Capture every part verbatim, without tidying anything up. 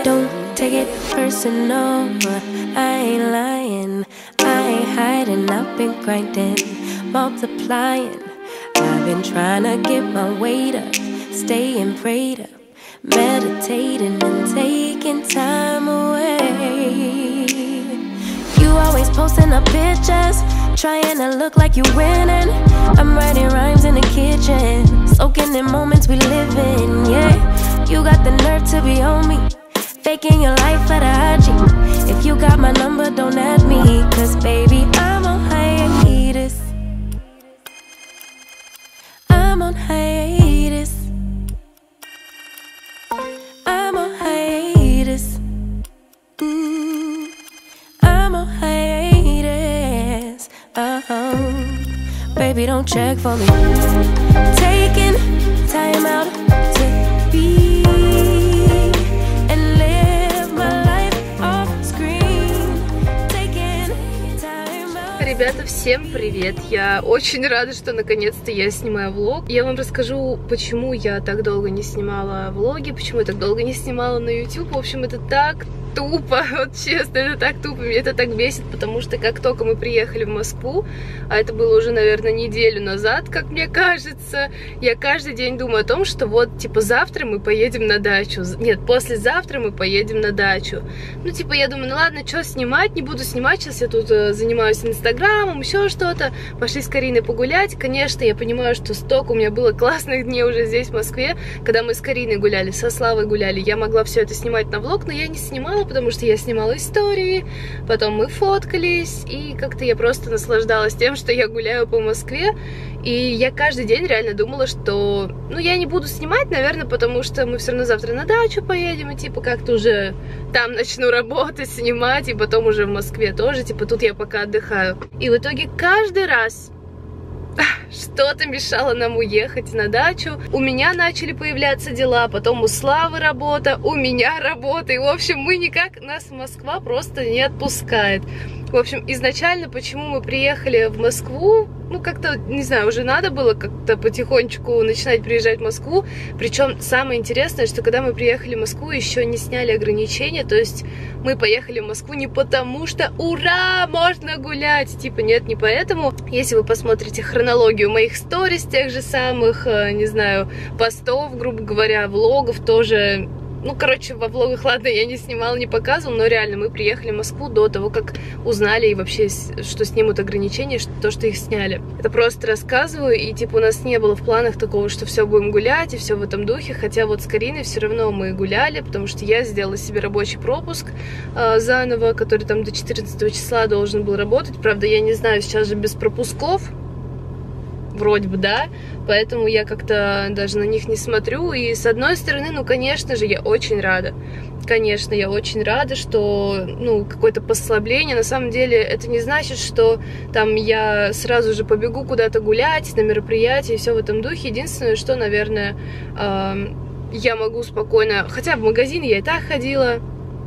Don't take it personal, I ain't lying, I ain't hiding, I've been grinding, multiplying. I've been trying to get my weight up, staying prayed up, meditating and taking time away. You always posting up pictures, trying to look like you winning. I'm writing rhymes in the kitchen, soaking in moments we live in, yeah. You got the nerve to be on me, faking your life for the I G. If you got my number, don't add me, cause baby, I'm on hiatus. I'm on hiatus. I'm on hiatus. Mm, I'm on hiatus. Uh-huh. Baby, don't check for me. Taking time out to be and live my life off screen. Taking time out. Ребята, всем привет! Я очень рада, что наконец-то я снимаю влог. Я вам расскажу, почему я так долго не снимала влоги, почему я так долго не снимала на YouTube. В общем, это так тупо, вот честно, это так тупо, меня это так бесит, потому что как только мы приехали в Москву, а это было уже, наверное, неделю назад, как мне кажется, я каждый день думаю о том, что вот, типа, завтра мы поедем на дачу, нет, послезавтра мы поедем на дачу. Ну, типа, я думаю, ну ладно, что снимать, не буду снимать, сейчас я тут э, занимаюсь инстаграмом, еще что-то, пошли с Кариной погулять. Конечно, я понимаю, что столько у меня было классных дней уже здесь, в Москве, когда мы с Кариной гуляли, со Славой гуляли, я могла все это снимать на влог, но я не снимала, потому что я снимала истории, потом мы фоткались, и как-то я просто наслаждалась тем, что я гуляю по Москве, и я каждый день реально думала, что, ну, я не буду снимать, наверное, потому что мы все равно завтра на дачу поедем, и, типа, как-то уже там начну работать, снимать, и потом уже в Москве тоже, типа, тут я пока отдыхаю. И в итоге каждый раз что-то мешало нам уехать на дачу. У меня начали появляться дела, потом у Славы работа, у меня работа. И, в общем, мы никак, нас Москва просто не отпускает. В общем, изначально, почему мы приехали в Москву, ну, как-то, не знаю, уже надо было как-то потихонечку начинать приезжать в Москву. Причем самое интересное, что когда мы приехали в Москву, еще не сняли ограничения, то есть мы поехали в Москву не потому что ура, можно гулять, типа, нет, не поэтому. Если вы посмотрите хронологию моих сторис, тех же самых, не знаю, постов, грубо говоря, влогов тоже. Ну, короче, во влогах, ладно, я не снимала, не показывала, но реально мы приехали в Москву до того, как узнали и вообще, что снимут ограничения, что, то, что их сняли. Это просто рассказываю, и типа у нас не было в планах такого, что все будем гулять и все в этом духе, хотя вот с Кариной все равно мы гуляли, потому что я сделала себе рабочий пропуск э, заново, который там до четырнадцатого числа должен был работать. Правда, я не знаю, сейчас же без пропусков. Вроде бы, да, поэтому я как-то даже на них не смотрю, и с одной стороны, ну, конечно же, я очень рада, конечно, я очень рада, что, ну, какое-то послабление, на самом деле, это не значит, что там я сразу же побегу куда-то гулять, на мероприятие, и все в этом духе. Единственное, что, наверное, э, я могу спокойно, хотя в магазин я и так ходила.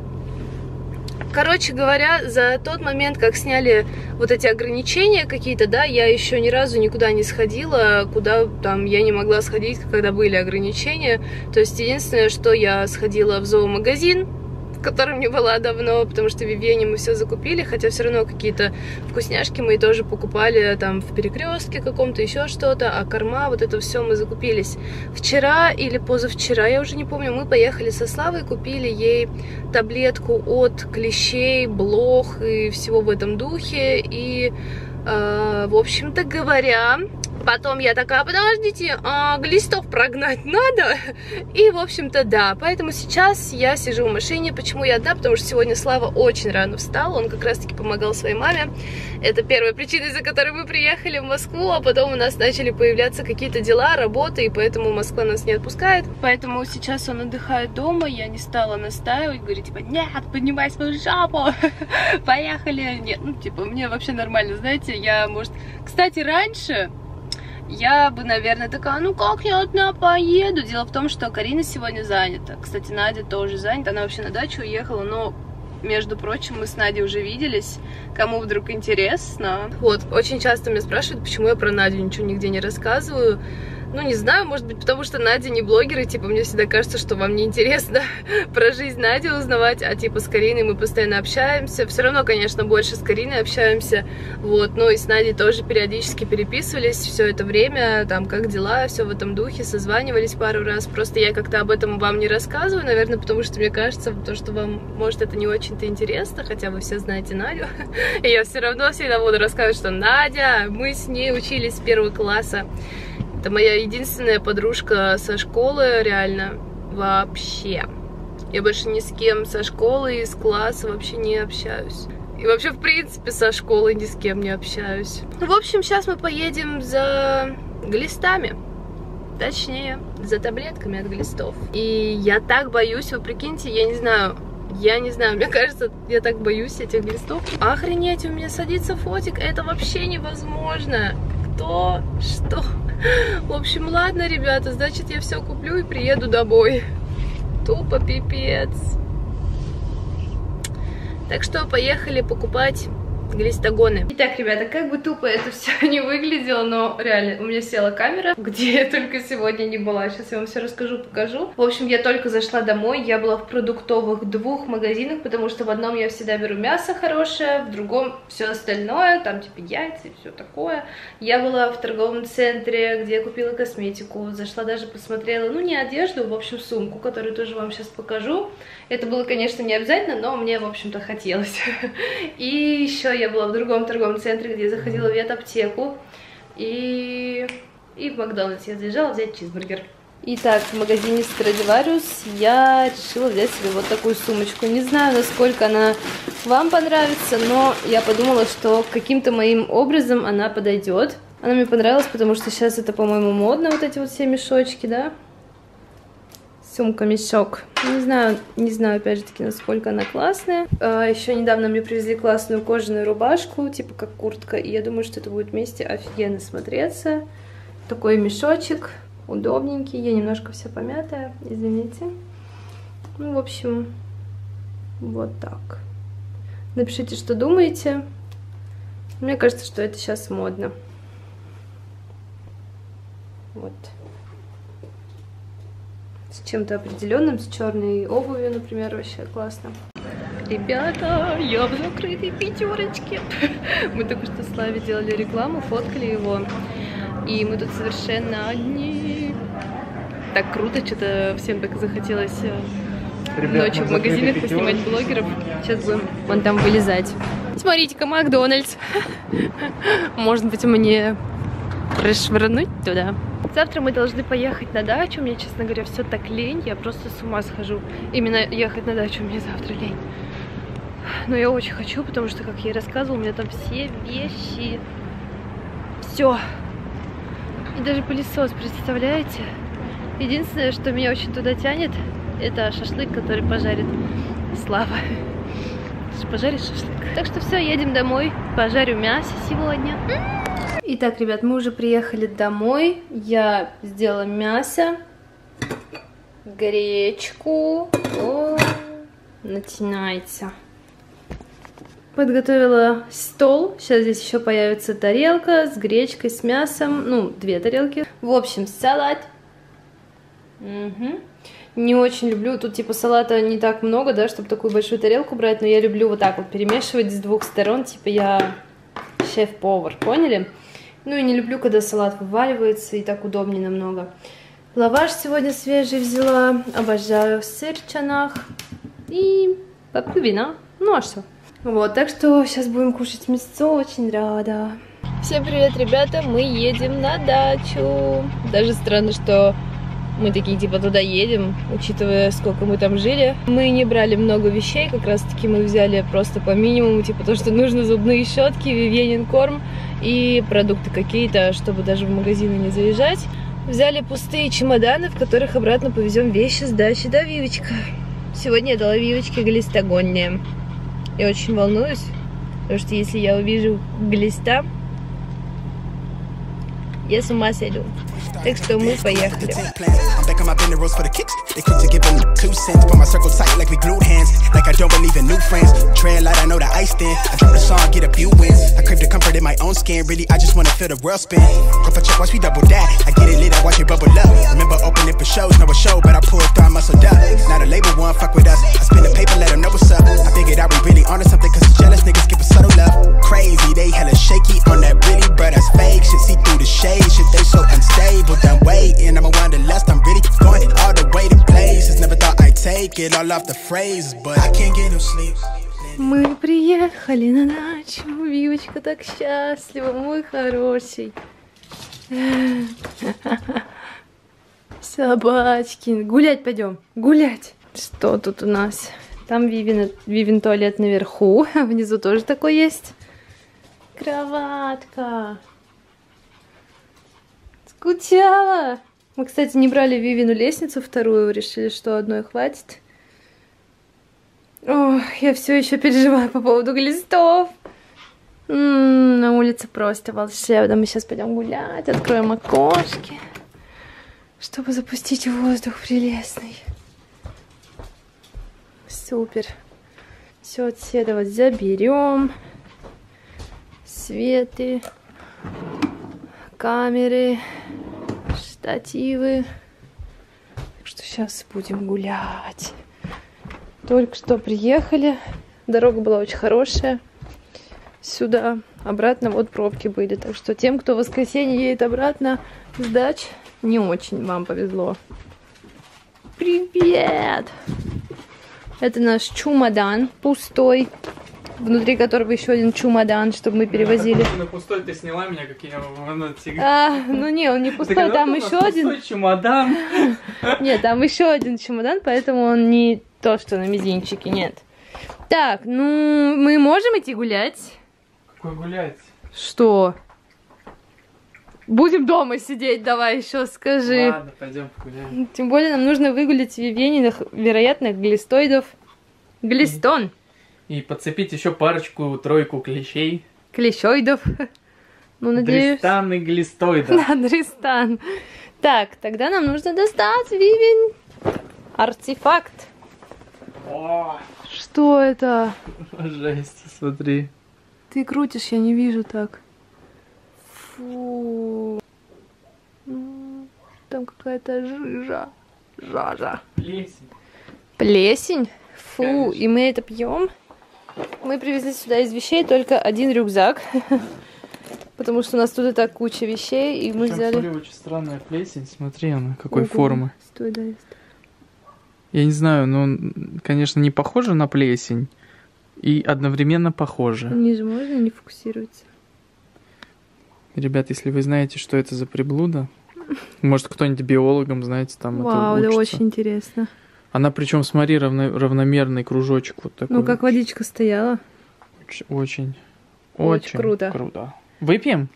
Короче говоря, за тот момент, как сняли вот эти ограничения какие-то, да, я еще ни разу никуда не сходила, куда там я не могла сходить, когда были ограничения. То есть единственное, что я сходила в зоомагазин, в котором не была давно, потому что в Вивьене мы все закупили, хотя все равно какие-то вкусняшки мы тоже покупали там в Перекрестке каком-то, еще что-то, а корма, вот это все мы закупились. Вчера или позавчера, я уже не помню, мы поехали со Славой, купили ей таблетку от клещей, блох и всего в этом духе, и, э, в общем-то говоря, потом я такая, подождите, а глистов прогнать надо? И, в общем-то, да. Поэтому сейчас я сижу в машине. Почему я одна? Потому что сегодня Слава очень рано встал. Он как раз-таки помогал своей маме. Это первая причина, из-за которой мы приехали в Москву. А потом у нас начали появляться какие-то дела, работы. И поэтому Москва нас не отпускает. Поэтому сейчас он отдыхает дома. Я не стала настаивать. Говорю, типа, нет, поднимай свою жопу. Поехали. Нет, ну, типа, мне вообще нормально. Знаете, я, может... Кстати, раньше... Я бы, наверное, такая, ну как я одна поеду? Дело в том, что Карина сегодня занята. Кстати, Надя тоже занята. Она вообще на дачу уехала, но, между прочим, мы с Надей уже виделись. Кому вдруг интересно. Вот, очень часто меня спрашивают, почему я про Надю ничего нигде не рассказываю. Ну, не знаю, может быть, потому что Надя не блогер, и, типа, мне всегда кажется, что вам не интересно про жизнь Нади узнавать, а, типа, с Кариной мы постоянно общаемся. Все равно, конечно, больше с Кариной общаемся, вот, но и с Надей тоже периодически переписывались все это время, там, как дела, все в этом духе, созванивались пару раз. Просто я как-то об этом вам не рассказываю, наверное, потому что мне кажется, то, что вам, может, это не очень-то интересно, хотя вы все знаете Надю. И я все равно всегда буду рассказывать, что Надя, мы с ней учились с первого класса. Это моя единственная подружка со школы, реально, вообще. Я больше ни с кем со школы и с класса вообще не общаюсь. И вообще, в принципе, со школы ни с кем не общаюсь. В общем, сейчас мы поедем за глистами. Точнее, за таблетками от глистов. И я так боюсь, вы прикиньте, я не знаю... Я не знаю, мне кажется, я так боюсь этих глистов. Охренеть, у меня садится фотик, это вообще невозможно. Кто? Что? В общем, ладно, ребята, значит, я все куплю и приеду домой. Тупо пипец. Так что поехали покупать глистогоны. Итак, ребята, как бы тупо это все не выглядело, но реально, у меня села камера, где я только сегодня не была. Сейчас я вам все расскажу, покажу. В общем, я только зашла домой, я была в продуктовых двух магазинах, потому что в одном я всегда беру мясо хорошее, в другом все остальное, там типа яйца и все такое. Я была в торговом центре, где я купила косметику, зашла даже посмотрела, ну не одежду, в общем, сумку, которую тоже вам сейчас покажу. Это было, конечно, не обязательно, но мне, в общем-то, хотелось. И еще я была в другом торговом центре, где я заходила в ветаптеку. И... и в Макдональдс я заезжала взять чизбургер. Итак, в магазине Stradivarius я решила взять себе вот такую сумочку. Не знаю, насколько она вам понравится, но я подумала, что каким-то моим образом она подойдет. Она мне понравилась, потому что сейчас это, по-моему, модно, вот эти вот все мешочки, да? Сумка-мешок. Не знаю, не знаю, опять же таки, насколько она классная. А, еще недавно мне привезли классную кожаную рубашку, типа как куртка, и я думаю, что это будет вместе офигенно смотреться. Такой мешочек, удобненький. Я немножко вся помятая, извините. Ну, в общем, вот так. Напишите, что думаете. Мне кажется, что это сейчас модно. Вот. С чем-то определенным, с черной обувью, например, вообще классно. Ребята, я в закрытой пятерочке. Мы только что с Славей делали рекламу, фоткали его. И мы тут совершенно одни. Так круто, что-то всем так захотелось Ребят, ночью в магазинах поснимать блогеров. Сейчас будем вон там вылезать. Смотрите-ка, Макдональдс. Может быть, мне расшвырнуть туда. Завтра мы должны поехать на дачу. Мне, честно говоря, все так лень. Я просто с ума схожу. Именно ехать на дачу мне завтра лень. Но я очень хочу, потому что, как я и рассказывала, у меня там все вещи. Все. И даже пылесос, представляете? Единственное, что меня очень туда тянет, это шашлык, который пожарит Слава. Пожаришь шашлык. Так что все, едем домой. Пожарю мясо сегодня. Итак, ребят, мы уже приехали домой. Я сделала мясо, гречку. О, начинается. Подготовила стол. Сейчас здесь еще появится тарелка с гречкой, с мясом. Ну, две тарелки. В общем, салат. Угу. Не очень люблю, тут типа салата не так много, да, чтобы такую большую тарелку брать, но я люблю вот так вот перемешивать с двух сторон, типа я шеф-повар, поняли? Ну и не люблю, когда салат вываливается, и так удобнее намного. Лаваш сегодня свежий взяла, обожаю сыр в чанах и попью вина, ну а что? Вот, так что сейчас будем кушать мясо, очень рада. Всем привет, ребята, мы едем на дачу. Даже странно, что мы такие типа туда едем, учитывая, сколько мы там жили. Мы не брали много вещей, как раз таки мы взяли просто по минимуму, типа то, что нужно: зубные щетки, Вивьенин корм и продукты какие-то, чтобы даже в магазины не заезжать. Взяли пустые чемоданы, в которых обратно повезем вещи с дачи, да, Вивочка? Сегодня я дала Вивочке глистогонные. Я очень волнуюсь, потому что если я увижу глиста, я с ума сойду. Так что мы поехали. don't believe in new friends. Tread light, I know the ice thin. I drop the song, get a few wins. I crave the comfort in my own skin. Really, I just wanna feel the world spin. Go for check, watch me double that. I get it lit, I watch it bubble up. Remember opening for shows, no a show, but I pulled through, I muscled up. Now the label one, fuck with us. I spin the paper, let them know what's up. I figured out we really onto something, cause the jealous niggas give a subtle love. Crazy, they hella shaky on that really, but that's fake. Shit, see through the shade, shit, they so unstable. Done waiting, I'm a wanderlust, I'm really going all the way to places. Never thought I'd take it all off the phrases, but I can't get no sleep. Мы приехали на дачу. Вивочка так счастлива, мой хороший. Собачки. Гулять пойдем. Гулять. Что тут у нас? Там Вивин, Вивин туалет наверху. Внизу тоже такой есть. Кроватка. Скучала. Мы, кстати, не брали Вивину лестницу вторую. Решили, что одной хватит. Ох, я все еще переживаю по поводу глистов. М-м, на улице просто волшебно. Мы сейчас пойдем гулять, откроем окошки, чтобы запустить воздух прелестный. Супер. Все отсюда вот заберем. Светы, камеры, штативы. Так что сейчас будем гулять. Только что приехали. Дорога была очень хорошая. Сюда. Обратно вот пробки были. Так что тем, кто в воскресенье едет обратно с дач, не очень вам повезло. Привет! Это наш чемодан пустой. Внутри которого еще один чемодан, чтобы мы перевозили. На пустой ты сняла меня, как я... А, ну не, он не пустой, там еще один. Пустой чемодан. Нет, там еще один чемодан, поэтому он не то, что на мизинчике, нет. Так, ну, мы можем идти гулять? Какой гулять? Что? Будем дома сидеть, давай еще скажи. Ладно, пойдем погуляем. Тем более нам нужно выгулять Вивьениных вероятных глистоидов. Глистон. И подцепить еще парочку-тройку клещей. Клещоидов. Ну, надеюсь. Дристан и глистоидов. Да, Дристан. Так, тогда нам нужно достать, Вивин, артефакт. О, что это? Жесть, смотри. Ты крутишь, я не вижу так. Фу. Там какая-то жижа. Жажа. Плесень. Плесень? Фу, Конечно. И мы это пьем. Мы привезли сюда из вещей только один рюкзак. Потому что у нас тут и так куча вещей, и мы Причем, взяли... смотри, очень странная плесень. Смотри, она какой Ого. формы. Стой, да, есть. Я не знаю, но, конечно, не похоже на плесень. И одновременно похоже. Ниже можно, не фокусируется. Ребят, если вы знаете, что это за приблуда, может, кто-нибудь биологом, знаете, там Вау, это да, учится. очень интересно. Она, причем, смотри, равно, равномерный кружочек вот такой. Ну, как водичка стояла. Очень, очень, Очень круто. круто. Выпьем?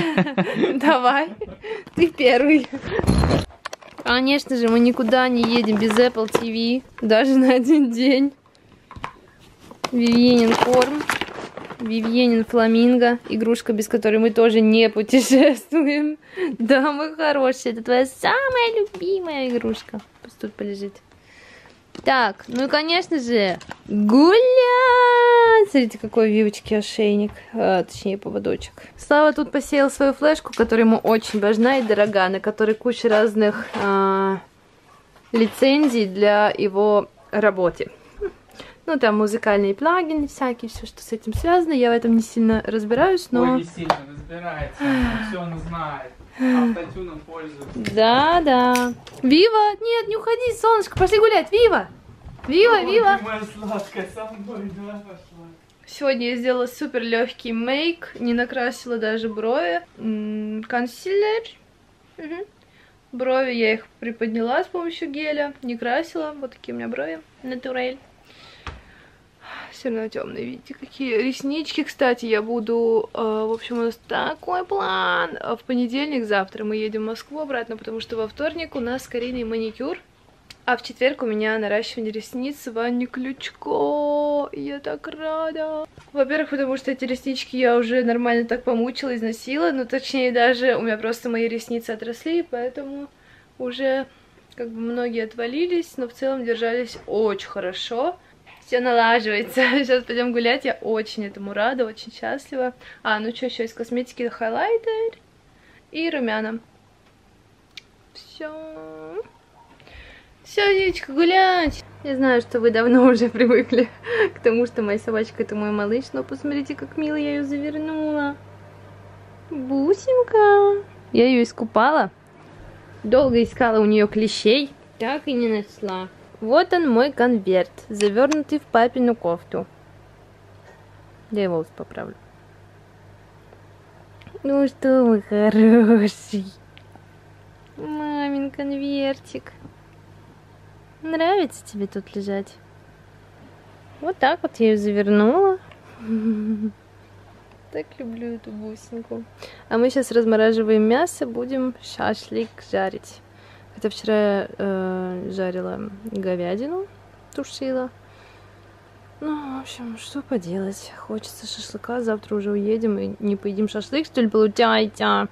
Давай, ты первый. Конечно же, мы никуда не едем без Apple ти ви, даже на один день. Вивьенин корм, Вивьенин фламинго, игрушка, без которой мы тоже не путешествуем. Да, мой хороший, это твоя самая любимая игрушка. Пусть тут полежит. Так, ну и, конечно же, гулять! Смотрите, какой Вивочки ошейник, а, точнее, поводочек. Слава тут посеял свою флешку, которая ему очень важна и дорога, на которой куча разных а, лицензий для его работы. Ну, там музыкальные плагины всякие, все, что с этим связано. Я в этом не сильно разбираюсь, но... Ой, не сильно разбирается, все он знает. Автотюном пользуется. Да, да. Вива, нет, не уходи, солнышко, пошли гулять, Вива! Вива, Вива! Ты моя сладкая, со мной, да, пошла. Сегодня я сделала супер легкий мейк, не накрасила даже брови. М-м, консилер. Угу. Брови я их приподняла с помощью геля, не красила. Вот такие у меня брови, натурель. Все равно темные, видите, какие реснички. Кстати, я буду, э, в общем, у нас такой план. В понедельник, завтра мы едем в Москву обратно, потому что во вторник у нас Кариной маникюр, а в четверг у меня наращивание ресниц с Ваней Ключко. Я так рада. Во-первых, потому что эти реснички я уже нормально так помучила, износила, ну, точнее, даже у меня просто мои ресницы отросли, поэтому уже как бы многие отвалились, но в целом держались очень хорошо. Все налаживается. Сейчас пойдем гулять. Я очень этому рада, очень счастлива. А, ну что еще из косметики? Хайлайтер и румяна. Все. Все, девочка, гулять. Я знаю, что вы давно уже привыкли к тому, что моя собачка это мой малыш, но посмотрите, как мило я ее завернула. Бусинка. Я ее искупала. Долго искала у нее клещей. Так и не нашла. Вот он, мой конверт, завернутый в папину кофту. Я его волосы поправлю. Ну что вы хороший. Мамин конвертик. Нравится тебе тут лежать? Вот так вот я ее завернула. Так люблю эту бусинку. А мы сейчас размораживаем мясо, будем шашлык жарить. Хотя вчера э, жарила говядину, тушила. Ну, в общем, что поделать. Хочется шашлыка, завтра уже уедем и не поедим шашлык, что ли, получается.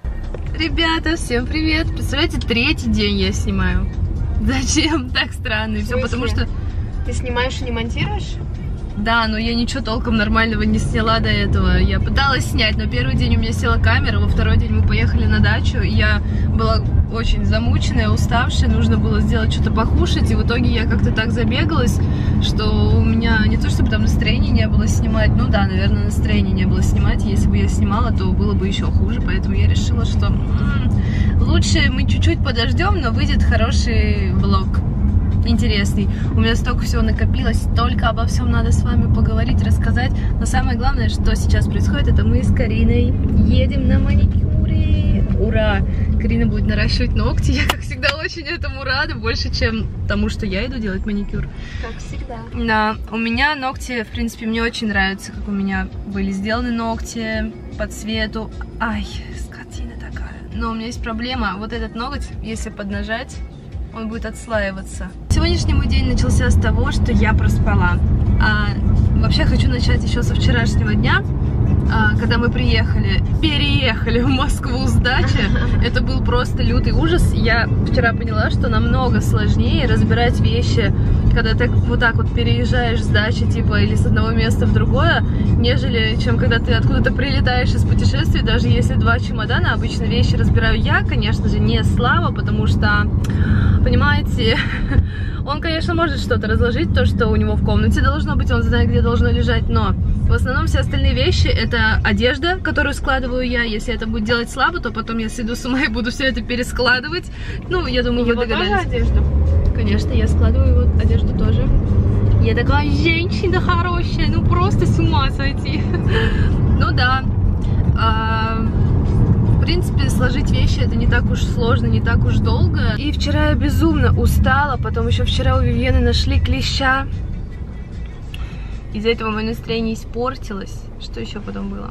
Ребята, всем привет. Представляете, третий день я снимаю. Зачем? Так странно. И все потому что... Ты снимаешь и не монтируешь? Да, но я ничего толком нормального не сняла до этого. Я пыталась снять, но первый день у меня села камера, во второй день мы поехали на дачу, и я была очень замученная, уставшая, нужно было сделать что-то покушать, и в итоге я как-то так забегалась, что у меня не то чтобы там настроения не было снимать, ну да, наверное, настроения не было снимать, если бы я снимала, то было бы еще хуже, поэтому я решила, что м-м, лучше мы чуть-чуть подождем, но выйдет хороший влог. Интересный. У меня столько всего накопилось, столько обо всем надо с вами поговорить, рассказать. Но самое главное, что сейчас происходит, это мы с Кариной едем на маникюре. Ура! Карина будет наращивать ногти. Я, как всегда, очень этому рада, больше, чем тому, что я иду делать маникюр. Как всегда. Да, у меня ногти, в принципе, мне очень нравится, как у меня были сделаны ногти по цвету. Ай, скотина такая. Но у меня есть проблема. Вот этот ноготь, если поднажать, он будет отслаиваться. Сегодняшний мой день начался с того, что я проспала. А, вообще хочу начать еще со вчерашнего дня, а, когда мы приехали, переехали в Москву с дачи. Это был просто лютый ужас. Я вчера поняла, что намного сложнее разбирать вещи, когда ты вот так вот переезжаешь с дачи, типа, или с одного места в другое, нежели чем когда ты откуда-то прилетаешь из путешествий, даже если два чемодана. Обычно вещи разбираю я, конечно же, не Слава, потому что, понимаете, он, конечно, может что-то разложить, то, что у него в комнате должно быть, он знает, где должно лежать, но в основном все остальные вещи — это одежда, которую складываю я. Если это будет делать Слава, то потом я сойду с ума и буду все это перескладывать. Ну, я думаю, вы догадались. Тоже одежду? Конечно, я складываю его одежду тоже. Я такая женщина хорошая, ну просто с ума сойти. Ну да. В принципе, сложить вещи это не так уж сложно, не так уж долго. И вчера я безумно устала, потом еще вчера у Вивьены нашли клеща. Из-за этого мое настроение испортилось. Что еще потом было?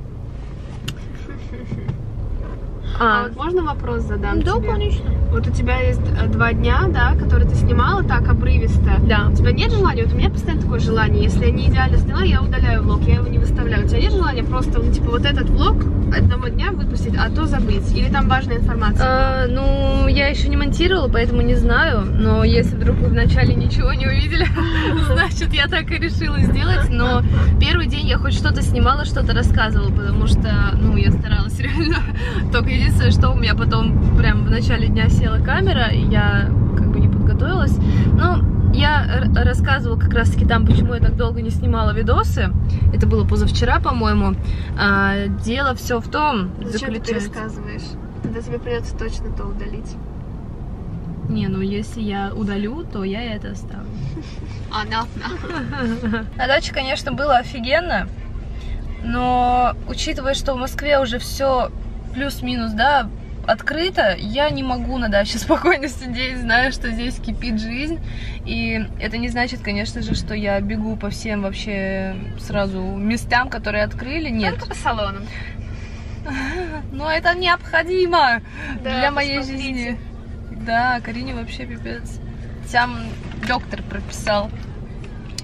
А, а вот можно вопрос задам да, тебе? Конечно. Вот у тебя есть два дня, да, которые ты снимала так обрывисто. Да. У тебя нет желания? Вот у меня постоянно такое желание. Если я не идеально сняла, я удаляю влог, я его не выставляю. У тебя нет желания просто, ну, типа, вот этот влог одного дня выпустить, а то забыть? Или там важная информация? А, ну, я еще не монтировала, поэтому не знаю. Но если вдруг вы вначале ничего не увидели, значит, я так и решила сделать. Но первый день я хоть что-то снимала, что-то рассказывала, потому что, ну, я старалась реально. Только единственное, что у меня потом прям в начале дня села камера, и я как бы не подготовилась. Но я рассказывала как раз-таки там, почему я так долго не снимала видосы. Это было позавчера, по-моему. А, дело все в том, зачем заключается... ты пересказываешь? Тогда тебе придется точно то удалить. Не, ну если я удалю, то я это оставлю. А, да, да. На даче, конечно, было офигенно, но учитывая, что в Москве уже все плюс-минус, да, открыто, я не могу на даче спокойно сидеть, знаю, что здесь кипит жизнь. И это не значит, конечно же, что я бегу по всем вообще сразу местам, которые открыли. Нет. Только по салонам. Но это необходимо Да, для моей посмотрите. жизни. Да, Карине вообще пипец. Там доктор прописал.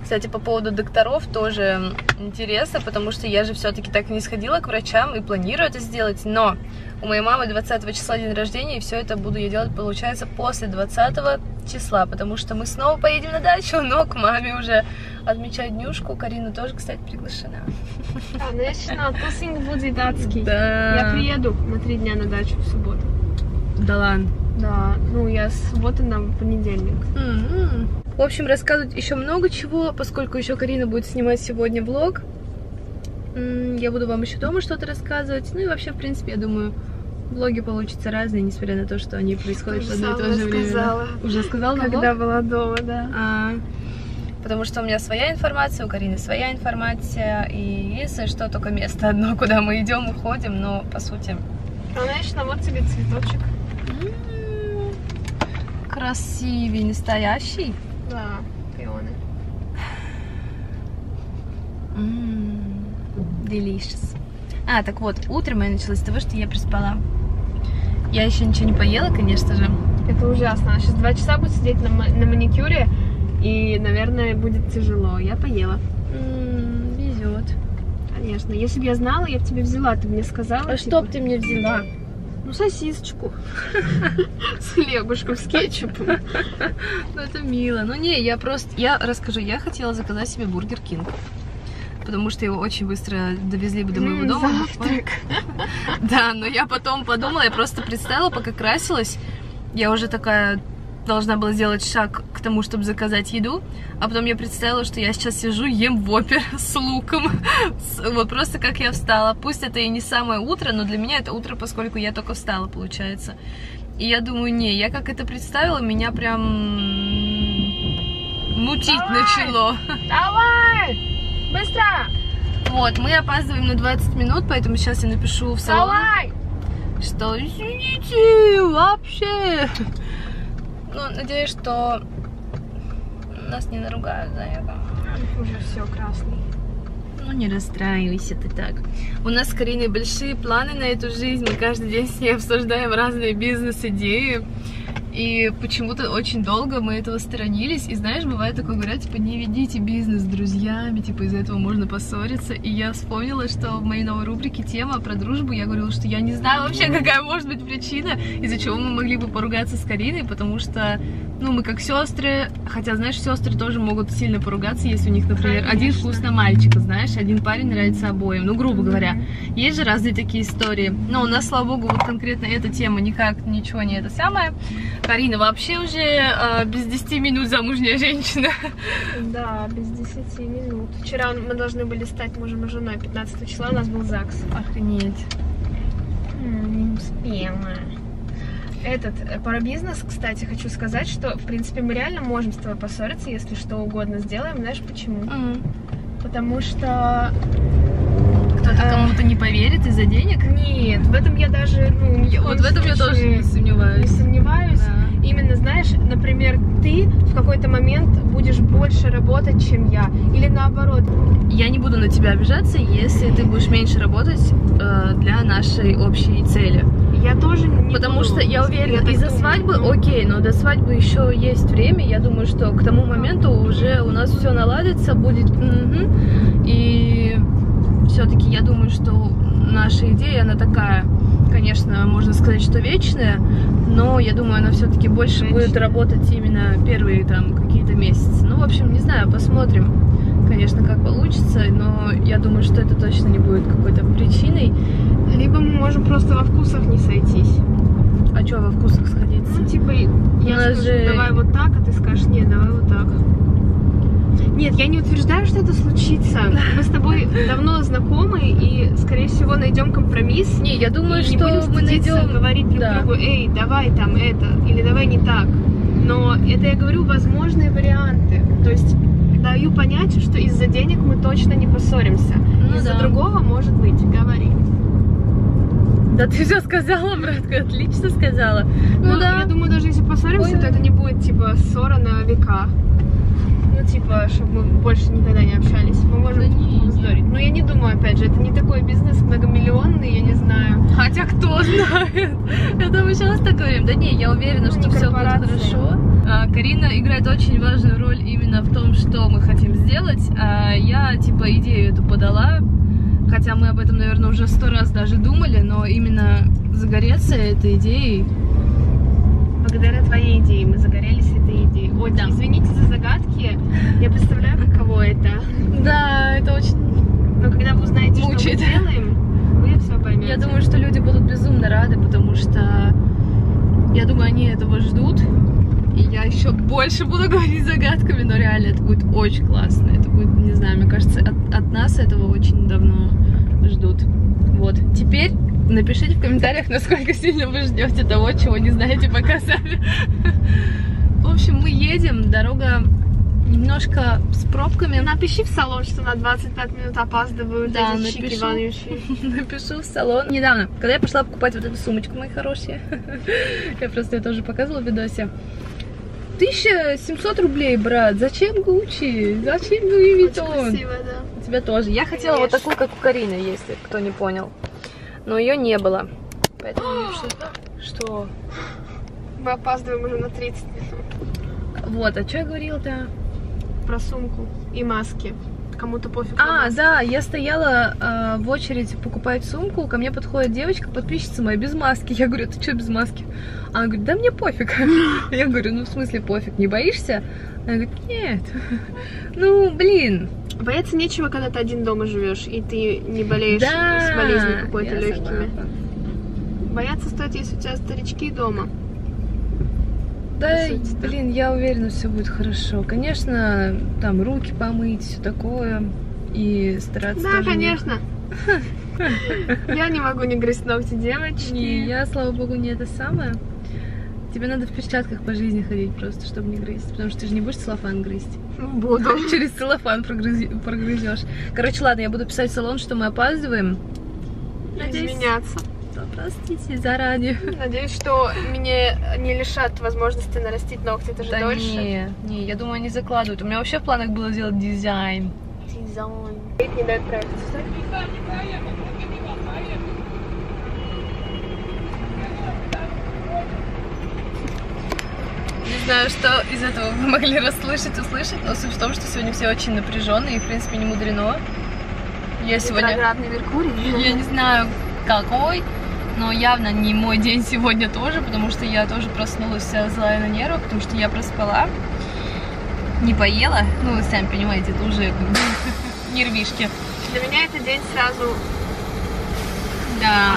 Кстати, по поводу докторов тоже интересно, потому что я же все-таки так и не сходила к врачам и планирую это сделать, но у моей мамы двадцатого числа день рождения, и все это буду я делать, получается, после двадцатого числа, потому что мы снова поедем на дачу, но к маме уже отмечать днюшку. Карина тоже, кстати, приглашена. А, конечно, тусинг будет датский. Да. Я приеду на три дня на дачу в субботу. Да ладно. Да, ну я с субботы на понедельник. Mm-hmm. В общем, рассказывать еще много чего, поскольку еще Карина будет снимать сегодня влог. Я буду вам еще дома что-то рассказывать. Ну и вообще, в принципе, я думаю, влоги получатся разные, несмотря на то, что они происходят в одно и то же время. Сказала. Уже сказала на влог? Когда была дома, да. А, потому что у меня своя информация, у Карины своя информация. И если что, только место одно, куда мы идем и ходим, но по сути... Конечно, вот тебе цветочек. М-м-м, красивый, настоящий. Да, пионы. Ммм, delicious. А, так вот, утро мое началось с того, что я проспала. Я еще ничего не поела, конечно же. Это ужасно. Она сейчас два часа будет сидеть на, на маникюре, и, наверное, будет тяжело. Я поела. М-м, везет. Конечно. Если бы я знала, я бы тебе взяла. Ты мне сказала. А типа... что бы ты мне взяла? Ну, сосисочку. С хлебушком, с кетчупом. Ну, это мило. Ну, не, я просто... Я расскажу, я хотела заказать себе Бургер Кинг. Потому что его очень быстро довезли бы до моего дома. Завтрак. Да, но я потом подумала, я просто представила, пока красилась, я уже такая должна была сделать шаг к тому, чтобы заказать еду, а потом я представила, что я сейчас сижу, ем вопер с луком. Вот просто как я встала. Пусть это и не самое утро, но для меня это утро, поскольку я только встала, получается. И я думаю, не, я как это представила, меня прям мутить Давай! начало. Давай! Быстро! Вот, мы опаздываем на двадцать минут, поэтому сейчас я напишу в салон, Давай! что извините, вообще. Ну, надеюсь, что нас не наругают за это. Уже все, красный. Ну, не расстраивайся ты так. У нас с Кариной большие планы на эту жизнь. Мы каждый день с ней обсуждаем разные бизнес-идеи. И почему-то очень долго мы этого сторонились. И знаешь, бывает такое, говорят, типа, не ведите бизнес с друзьями, типа, из-за этого можно поссориться. И я вспомнила, что в моей новой рубрике тема про дружбу, я говорила, что я не знаю вообще, какая может быть причина, из-за чего мы могли бы поругаться с Кариной, потому что, ну, мы как сестры, хотя, знаешь, сестры тоже могут сильно поругаться, если у них, например, Конечно. один вкус на мальчика, знаешь, один парень нравится обоим, ну, грубо говоря. Есть же разные такие истории. Но у нас, слава богу, вот конкретно эта тема никак, ничего не это самое. Карина вообще уже э, без десяти минут замужняя женщина. Да, без десяти минут. Вчера мы должны были стать мужем и женой. пятнадцатого числа у нас был ЗАГС. Охренеть. Не успела. Этот, э, про бизнес, кстати, хочу сказать, что, в принципе, мы реально можем с тобой поссориться, если что угодно сделаем. Знаешь почему? Mm. Потому что... Кто-то э, кому-то не поверит из-за денег? Нет, в этом я даже, ну, ни в Вот коем в этом я случае тоже не сомневаюсь. Не сомневаюсь. Да. Именно, знаешь, например, ты в какой-то момент будешь больше работать, чем я. Или наоборот. Я не буду на тебя обижаться, если ты будешь меньше работать э, для нашей общей цели. Я тоже не Потому буду. что я уверена, так из-за думаю. свадьбы, окей, но до свадьбы еще есть время. Я думаю, что к тому моменту уже у нас все наладится, будет. Угу. И все-таки я думаю, что наша идея, она такая, конечно, можно сказать, что вечная, но я думаю, она все-таки больше Вечная. будет работать именно первые там какие-то месяцы. Ну, в общем, не знаю, посмотрим, конечно, как получится, но я думаю, что это точно не будет какой-то причиной. Либо мы можем просто во вкусах не сойтись. А что во вкусах сходиться? Ну, типа, я нас скажу, же- давай вот так, а ты скажешь, нет, давай вот так. Нет, я не утверждаю, что это случится. Мы с тобой давно знакомы и, скорее всего, найдем компромисс. Не, я думаю, И не что будем мы стыдиться найдем... говорить друг Да. другу, эй, давай там это, или давай не так. Но это я говорю возможные варианты. То есть даю понять, что из-за денег мы точно не поссоримся. Ну из-за да. другого, может быть, говори. Да ты все сказала, братка, отлично сказала. Ну Ну, да. я думаю, даже если поссоримся, Ой. то это не будет, типа, ссора на века. Ну, типа, чтобы мы больше никогда не общались. Мы можем Да не, не. вздорить. Но я не думаю, опять же, это не такой бизнес многомиллионный, я не знаю. Хотя кто знает? Это мы сейчас так говорим. Да не, я уверена, Ну, что не все будет корпорация. хорошо. А, Карина играет очень важную роль именно в том, что мы хотим сделать, а я, типа, идею эту подала, хотя мы об этом, наверное, уже сто раз даже думали, но именно загореться этой идеей... Благодаря твоей идее мы загорелись этой идеей. Ой, да. Извините за загадки, я представляю, каково это. Да, это очень... Но когда вы узнаете, мучает. Что мы делаем, вы все поймете. Я думаю, что люди будут безумно рады, потому что, я думаю, они этого ждут. И я еще больше буду говорить загадками, но реально это будет очень классно. Это будет, не знаю, мне кажется, от, от нас этого очень давно ждут. Вот, теперь напишите в комментариях, насколько сильно вы ждете того, чего не знаете пока сами. В общем, мы едем, дорога немножко с пробками. Напиши в салон, что на двадцать пять минут опаздывают. Да, эти чики напишу. вонючие. Напишу в салон. Недавно, когда я пошла покупать вот эту сумочку, мои хорошие, я просто ее тоже показывала в видосе. тысяча семьсот рублей, брат. Зачем Гуччи? Зачем Луи Виттон? Красиво, да. У тебя тоже. Я хотела вот такую, как у Карины, если кто не понял. Но ее не было. Поэтому что? Мы опаздываем уже на тридцать минут. Вот, а что я говорила-то? Про сумку и маски. Кому-то пофиг. А, да, я стояла э, в очередь покупать сумку, ко мне подходит девочка, подписчица моя, без маски. Я говорю, ты что без маски? Она говорит, да мне пофиг. Я говорю, ну в смысле пофиг, не боишься? Она говорит, нет. Ну, блин. Бояться нечего, когда ты один дома живешь, и ты не болеешь Да, с болезнью какой-то я легкими. согласна. Бояться стоит, если у тебя старички дома. Да, сути, да. блин, я уверена, все будет хорошо. Конечно, там руки помыть, все такое. И стараться Да, тоже не- конечно. Я не могу не грызть ногти, девочки. Не, я, слава богу, не это самое. Тебе надо в перчатках по жизни ходить просто, чтобы не грызть. Потому что ты же не будешь целлофан грызть. Буду. Через целлофан прогрызи- прогрызешь. Короче, ладно, я буду писать в салон, что мы опаздываем. Надеюсь, Извиняться. да, простите заранее. Надеюсь, что меня не лишат возможности нарастить ногти. Это же Да дольше. не, не, я думаю, они закладывают. У меня вообще в планах было сделать дизайн. Дизайн. Не дает проект. Не знаю, что из этого вы могли расслышать, услышать, но суть в том, что сегодня все очень напряженные и, в принципе, не мудрено. Я сегодня... Ретроградный Меркурий. Я не знаю, какой, но явно не мой день сегодня тоже, потому что я тоже проснулась вся злая на нервах, потому что я проспала, не поела. Ну, вы сами понимаете, это уже как бы нервишки. Для меня этот день сразу... Да.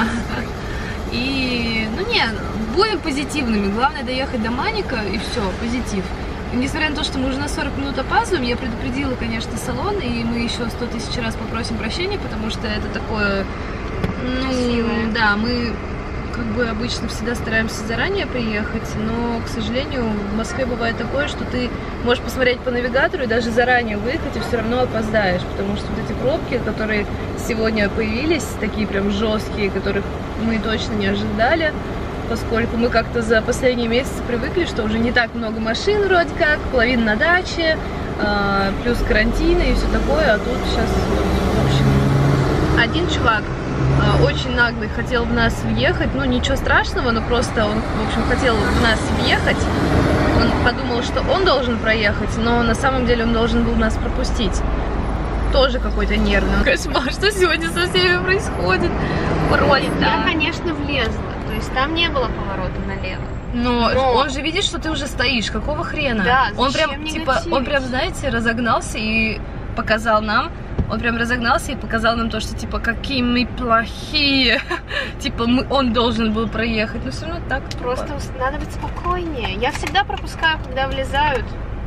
И, ну не, будем позитивными. Главное доехать до Маника, и все, позитив. И несмотря на то, что мы уже на сорок минут опаздываем, я предупредила, конечно, салон, и мы еще сто тысяч раз попросим прощения, потому что это такое, ну, Красивое. да, мы как бы обычно всегда стараемся заранее приехать, но, к сожалению, в Москве бывает такое, что ты можешь посмотреть по навигатору и даже заранее выехать, и все равно опоздаешь, потому что вот эти пробки, которые сегодня появились, такие прям жесткие, которых мы точно не ожидали, поскольку мы как-то за последние месяцы привыкли, что уже не так много машин вроде как, половина на даче, э, плюс карантины и все такое, а тут сейчас, в общем, один чувак э, очень наглый хотел в нас въехать, ну ничего страшного, но просто он, в общем, хотел в нас въехать, он подумал, что он должен проехать, но на самом деле он должен был нас пропустить. Тоже какой-то нервный. Кошмар, что сегодня со всеми происходит? Просто. Я, конечно, влезла. То есть там не было поворота налево. Но, Но- он же видит, что ты уже стоишь. Какого хрена? Да, он зачем прям, типа, негативить? он прям, знаете, разогнался и показал нам. Он прям разогнался и показал нам то, что, типа, какие мы плохие. Типа, мы, он должен был проехать. Но все равно так тупо. Просто надо быть спокойнее. Я всегда пропускаю, когда влезают.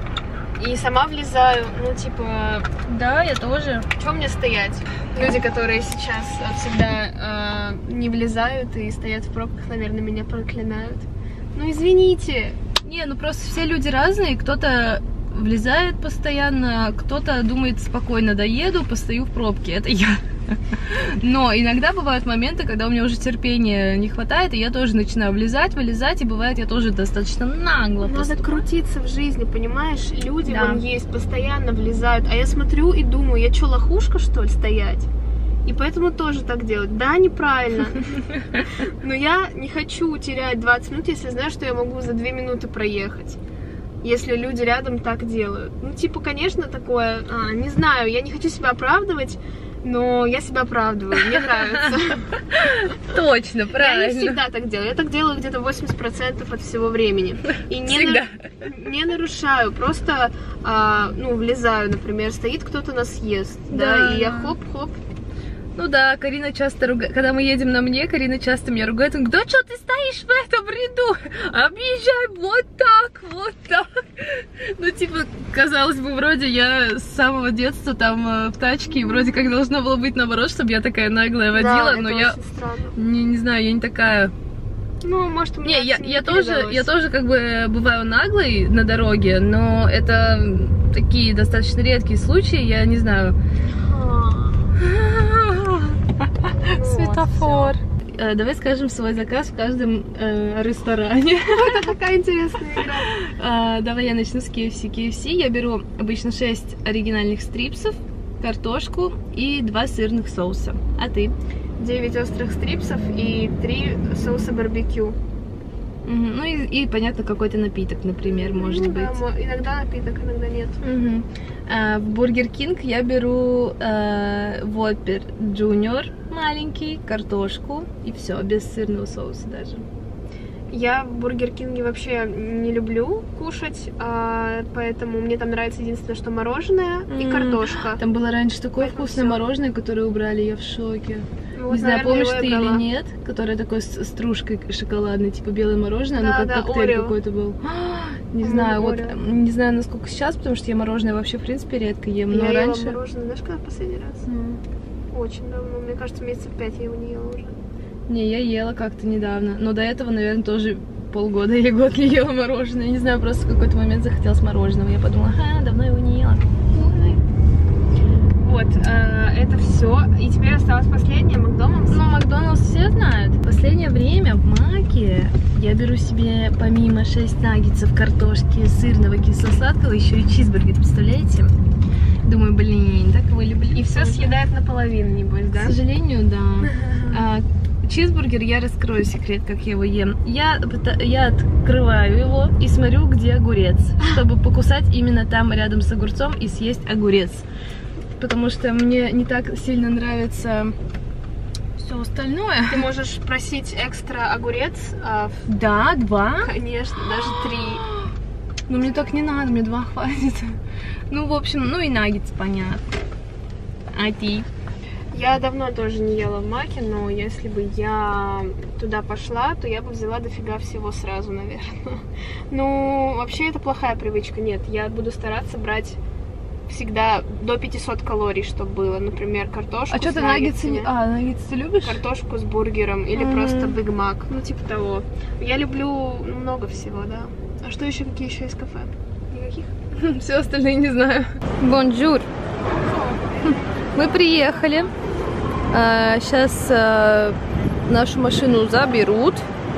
И сама влезаю. Ну, типа, Да, я тоже. что мне стоять? Люди, которые сейчас э, всегда э, не влезают и стоят в пробках, наверное, меня проклинают. Ну, извините. Не, ну просто все люди разные. Кто-то влезает постоянно, кто-то думает, спокойно доеду, постою в пробке. Это я. Но иногда бывают моменты, когда у меня уже терпения не хватает, и я тоже начинаю влезать, вылезать, и бывает, я тоже достаточно нагло Надо поступаю. крутиться в жизни, понимаешь? Люди Да. вон есть, постоянно влезают. А я смотрю и думаю, я что, лохушка, что ли, стоять? И поэтому тоже так делать. Да, неправильно. Но я не хочу терять двадцать минут, если знаю, что я могу за две минуты проехать. если люди рядом так делают. Ну, типа, конечно, такое, а, не знаю, я не хочу себя оправдывать, но я себя оправдываю, мне нравится. Точно, правильно. Я не всегда так делаю, я так делаю где-то восемьдесят процентов от всего времени. И не, Всегда. на... не нарушаю, просто, а, ну, влезаю, например, стоит кто-то на съезд, да, Да. и я хоп-хоп. Ну да, Карина часто ругает, когда мы едем на мне, Карина часто меня ругает, он говорит: да что ты стоишь в этом ряду, объезжай вот так, вот так. Ну типа, казалось бы, вроде я с самого детства там э, в тачке, и вроде как должно было быть наоборот, чтобы я такая наглая водила, Да, но это я очень странно. не, не знаю, я не такая. Ну, может, у меня Не, я, это я, тоже, передалось. я тоже как бы бываю наглой на дороге, но это такие достаточно редкие случаи, я не знаю. Ну, Светофор. Э, Давай скажем свой заказ в каждом э, ресторане. Это такая интересная игра. Э, Давай я начну с кей эф си. кей эф си я беру обычно шесть оригинальных стрипсов, картошку и два сырных соуса. А ты? девять острых стрипсов и три соуса барбекю. Мгм. Ну и, и, понятно, какой-то напиток, например, может Ну быть. да, мо- иногда напиток, иногда нет. Мгм. А, в Бургер Кинг я беру э, Whopper Junior маленький, картошку и все, без сырного соуса даже. Я в Бургер Кинге вообще не люблю кушать, а, поэтому мне там нравится единственное, что мороженое и М, картошка. Там было раньше такое Поэтому вкусное всё. мороженое, которое убрали, я в шоке. Вот, Не знаю, наверное, помнишь его ты я или брала. нет, которое такое с стружкой шоколадной, типа белое мороженое, Да, оно как да, коктейль Орео. какой-то был. Не По-моему, знаю, вот Орео. м, не знаю, насколько сейчас, потому что я мороженое вообще в принципе редко ем, но Я ела раньше. мороженое, знаешь, когда в последний раз? М. Очень давно, мне кажется, месяцев пять я его не ела уже. Не, я ела как-то недавно, но до этого, наверное, тоже полгода или год не ела мороженое. Я не знаю, просто в какой-то момент захотелось мороженого. Я подумала, ага, давно его не ела. Вот, э, это все. И теперь осталось последнее, Макдональдс. Ну, Макдональдс все знают. В последнее время в Маке я беру себе помимо шесть наггетсов, картошки, сырного, кисло-сладкого, еще и чизбургер, представляете? Думаю, блин, так его люблю. И все съедает наполовину, небось, К да? сожалению, да. А, чизбургер, я раскрою секрет, как я его ем. Я, пыта- я открываю его и смотрю, где огурец, чтобы покусать именно там, рядом с огурцом, и съесть огурец. Потому что мне не так сильно нравится все остальное. Ты можешь просить экстра огурец, а, в- Да, два. конечно, даже три. Но мне так не надо, мне два хватит. Ну, в общем, ну и наггетс, понятно. А ты? Я давно тоже не ела в Маке, но если бы я туда пошла, то я бы взяла дофига всего сразу, наверное. Ну, вообще это плохая привычка. Нет, я буду стараться брать всегда до пятисот калорий, чтобы было. Например, картошку А что с ты наггетсы не... наггетсами, А, наггетсы ты любишь? картошку с бургером или Мгм. просто Биг Мак. Ну, типа того. Я люблю ну, много всего, да. А что еще? Какие еще есть кафе? Никаких? Все остальные не знаю. Бонжур. Мы приехали. Сейчас нашу машину заберут.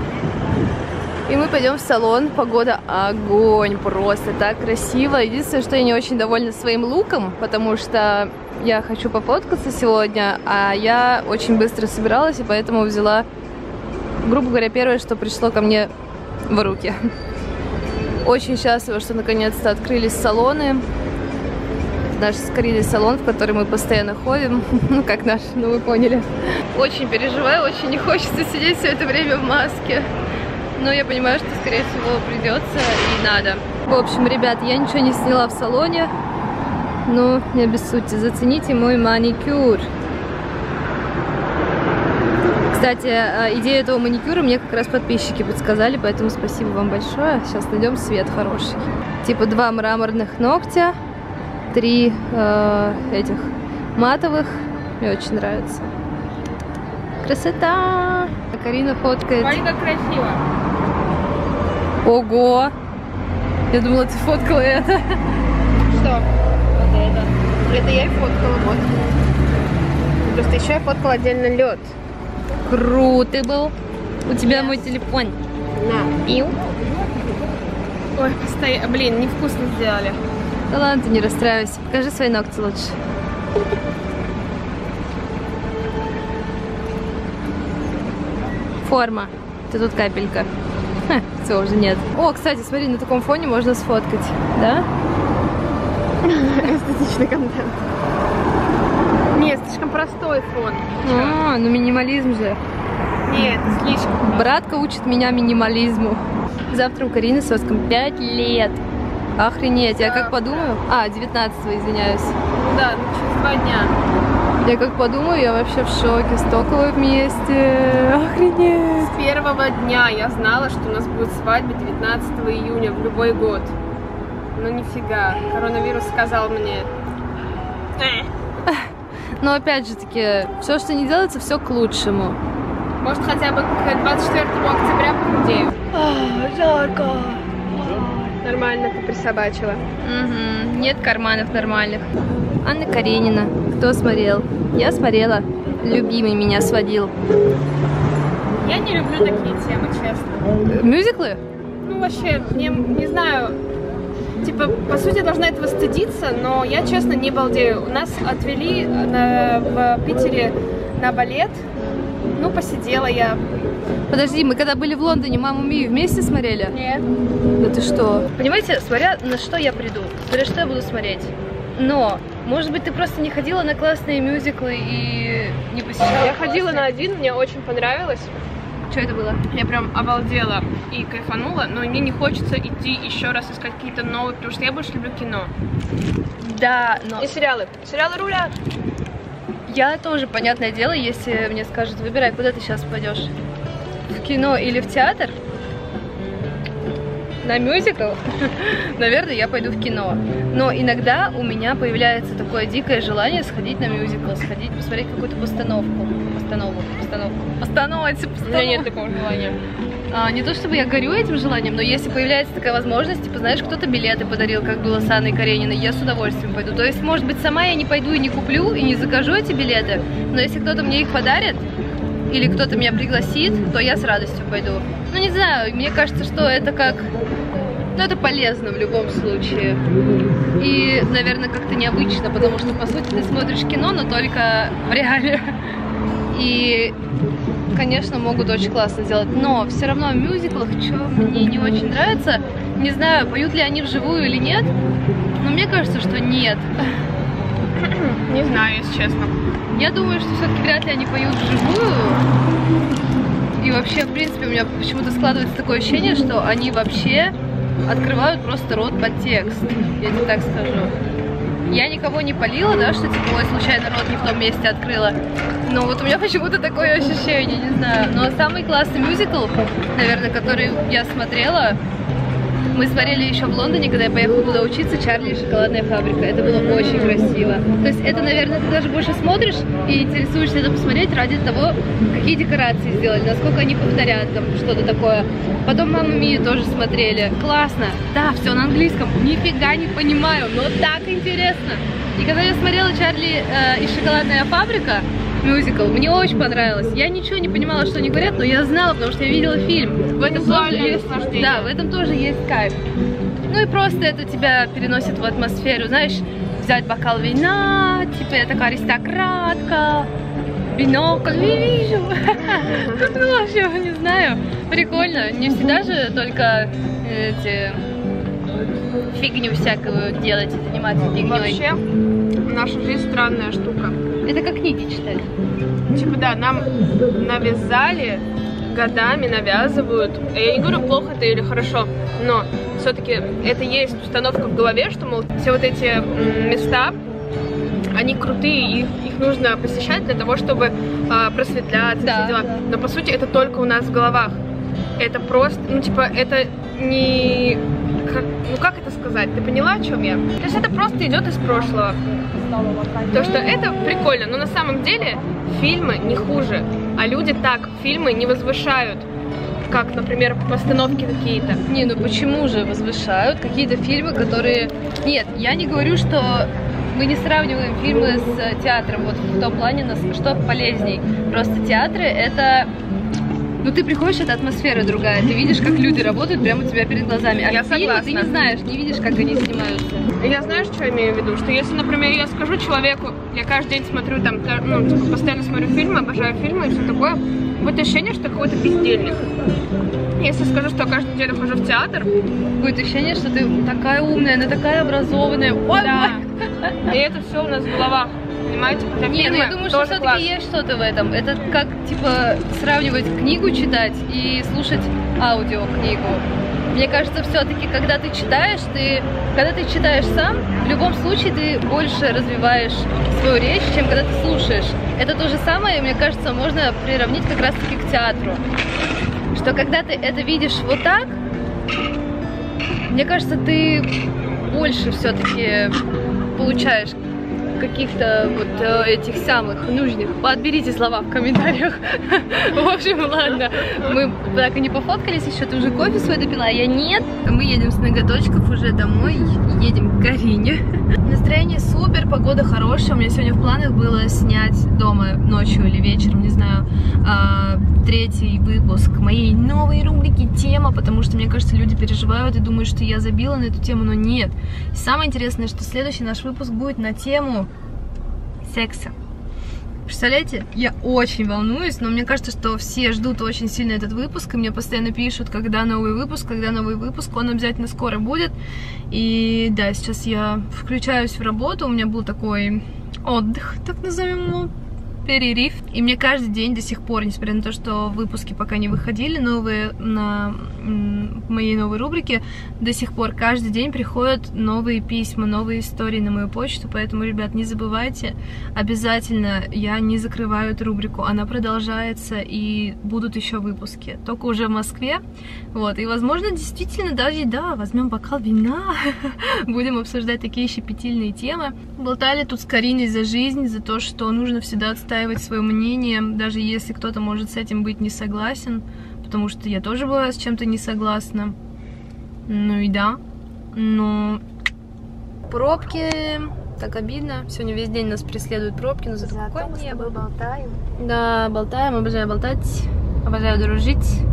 И мы пойдем в салон. Погода огонь, просто так красиво. Единственное, что я не очень довольна своим луком, потому что я хочу пофоткаться сегодня, а я очень быстро собиралась, и поэтому взяла, грубо говоря, первое, что пришло ко мне в руки. Очень счастлива, что наконец-то открылись салоны. Наш скорее салон, в который мы постоянно ходим. Ну, как наш, ну вы поняли. Очень переживаю, очень не хочется сидеть все это время в маске. Но я понимаю, что, скорее всего, придется и надо. В общем, ребят, я ничего не сняла в салоне. Но не обессудьте, зацените мой маникюр. Кстати, идею этого маникюра мне как раз подписчики подсказали, поэтому спасибо вам большое. Сейчас найдем свет хороший. Типа два мраморных ногтя, три э, этих матовых. Мне очень нравится. Красота! Карина фоткает. Смотри, как красиво. Ого! Я думала, ты фоткала это. Что? Вот это. Это я и фоткала, вот. Просто еще я фоткала отдельно лед. Круто был. У тебя Yes. мой телефон. На. Ил. Ой, постоя... блин, невкусно сделали. Да ладно, ты не расстраивайся. Покажи свои ногти лучше. Форма. Ты тут капелька. Все, уже нет. О, кстати, смотри, на таком фоне можно сфоткать, да? Эстетичный контент. Нет, слишком простой фон. А, ну минимализм же. Нет, слишком. Братка учит меня минимализму. Завтра у Карины с Оском пять лет. Охренеть, я как подумаю... А, девятнадцатого, извиняюсь. Ну да, ну через два дня. Я как подумаю, я вообще в шоке. Столько вы вместе. Охренеть. С первого дня я знала, что у нас будет свадьба девятнадцатого июня в любой год. Но нифига, коронавирус сказал мне. Но опять же таки, все, что не делается, все к лучшему. Может, хотя бы к двадцать четвёртому октября похудею. Жарко. Нормально ты присобачила. Угу. Нет карманов нормальных. Анна Каренина. Кто смотрел? Я смотрела. Любимый меня сводил. Я не люблю такие темы, честно. Мюзиклы? Ну, вообще, не, не знаю. Типа, по сути, я должна этого стыдиться, но я, честно, не балдею. Нас отвели на, в Питере на балет. Ну, посидела я. Подожди, мы когда были в Лондоне, «Маму Мию» вместе смотрели? Нет. Да ты что? Понимаете, смотря на что я приду, смотря что я буду смотреть. Но, может быть, ты просто не ходила на классные мюзиклы и не посещала? Я ходила на один, мне очень понравилось. Что это было? Я прям обалдела и кайфанула, но мне не хочется идти еще раз искать какие-то новые, потому что я больше люблю кино. Да, но... И сериалы. Сериалы рулят. Я тоже, понятное дело, если мне скажут, выбирай, куда ты сейчас пойдешь. В кино или в театр? На мюзикл? Наверное, я пойду в кино. Но иногда у меня появляется такое дикое желание сходить на мюзикл, сходить посмотреть какую-то постановку. Постановку, постановку. Постановку, постановку. У меня нет такого желания. А, не то чтобы я горю этим желанием, но если появляется такая возможность, типа, знаешь, кто-то билеты подарил, как было с Анной Карениной, я с удовольствием пойду. То есть, может быть, сама я не пойду и не куплю, и не закажу эти билеты, но если кто-то мне их подарит, или кто-то меня пригласит, то я с радостью пойду. Ну, не знаю, мне кажется, что это как... Ну, это полезно в любом случае. И, наверное, как-то необычно, потому что, по сути, ты смотришь кино, но только в реале. И... конечно, могут очень классно сделать, но все равно в мюзиклах, что мне не очень нравится, не знаю, поют ли они вживую или нет, но мне кажется, что нет. Не знаю, если честно. Я думаю, что все-таки вряд ли они поют вживую. И вообще, в принципе, у меня почему-то складывается такое ощущение, что они вообще открывают просто рот под текст, я тебе так скажу. Я никого не палила, да, что типа, ой, случайно рот не в том месте открыла. Но вот у меня почему-то такое ощущение, не знаю. Но самый классный мюзикл, наверное, который я смотрела, мы смотрели еще в Лондоне, когда я поехала туда учиться, «Чарли и шоколадная фабрика». Это было очень красиво. То есть это, наверное, ты даже больше смотришь и интересуешься это посмотреть ради того, какие декорации сделали, насколько они повторят там что-то такое. Потом «Маму Мию» тоже смотрели. Классно. Да, все на английском. Нифига не понимаю, но так интересно. И когда я смотрела «Чарли э, и шоколадная фабрика», мюзикл, мне очень понравилось. Я ничего не понимала, что они говорят, но я знала, потому что я видела фильм. В этом тоже есть, да, в этом тоже есть кайф. Ну и просто это тебя переносит в атмосферу, знаешь, взять бокал вина, типа я такая аристократка, бинокль не вижу. Ну вообще, не знаю, прикольно. Не всегда же только эти фигню всякую делать, заниматься фигней. Вообще, наша жизнь странная штука. Это как книги читать. Типа, да, нам навязали, годами навязывают. Я не говорю, плохо это или хорошо, но все-таки это есть установка в голове, что, мол, все вот эти места, они крутые, их, их нужно посещать для того, чтобы а, просветляться, да, все дела. Да. Но, по сути, это только у нас в головах. Это просто, ну, типа, это не... Как, ну, как это сказать? Ты поняла, о чем я? То есть это просто идет из прошлого. То, что это прикольно, но на самом деле фильмы не хуже, а люди так фильмы не возвышают, как, например, постановки какие-то. Не, ну почему же возвышают какие-то фильмы, которые... Нет, я не говорю, что мы не сравниваем фильмы с театром, вот в том плане, что полезней. Просто театры — это... Ну ты приходишь, это атмосфера другая, ты видишь, как люди работают прямо у тебя перед глазами. А я фильмы согласна. Ты не знаешь, не видишь, как они снимаются. Я знаю, что я имею в виду, что если, например, я скажу человеку, я каждый день смотрю там, ну, типа, постоянно смотрю фильмы, обожаю фильмы и все такое, будет ощущение, что какой-то бездельник. Если скажу, что каждый день хожу в театр, будет ощущение, что ты такая умная, она такая образованная. Ой, да. И это все у нас в головах. Понимаете? Хотя не, ну я думаю, что все-таки есть что-то в этом. Это как, типа, сравнивать книгу читать и слушать аудиокнигу. Мне кажется, все-таки, когда ты читаешь, ты, когда ты читаешь сам, в любом случае ты больше развиваешь свою речь, чем когда ты слушаешь. Это то же самое, мне кажется, можно приравнять как раз-таки к театру. Что когда ты это видишь вот так, мне кажется, ты больше все-таки получаешь каких-то вот этих самых нужных. Подберите слова в комментариях. В общем, ладно. Мы так и не пофоткались еще. Ты уже кофе свой допила, а я нет. Мы едем с ноготочков уже домой. Едем к Карине. Настроение супер, погода хорошая. У меня сегодня в планах было снять дома ночью или вечером, не знаю, третий выпуск моей новой рубрики «Тема», потому что, мне кажется, люди переживают и думают, что я забила на эту тему, но нет. И самое интересное, что следующий наш выпуск будет на тему секса. Представляете? Я очень волнуюсь, но мне кажется, что все ждут очень сильно этот выпуск, и мне постоянно пишут, когда новый выпуск, когда новый выпуск, он обязательно скоро будет. И да, сейчас я включаюсь в работу, у меня был такой отдых, так назовем его, перерыв. И мне каждый день до сих пор, несмотря на то, что выпуски пока не выходили, новые на моей новой рубрике, до сих пор каждый день приходят новые письма, новые истории на мою почту. Поэтому, ребят, не забывайте, обязательно я не закрываю эту рубрику, она продолжается и будут еще выпуски, только уже в Москве. Вот, и возможно, действительно, даже, да, возьмем бокал вина, будем обсуждать такие щепетильные темы. Болтали тут с Кариной за жизнь, за то, что нужно всегда отстаивать свое мнение, даже если кто-то может с этим быть не согласен, потому что я тоже была с чем-то не согласна. Ну и да, но пробки, так обидно. Сегодня весь день нас преследуют пробки, но зато какое небо. Болтаем. Да, болтаем, обожаю болтать, обожаю дружить.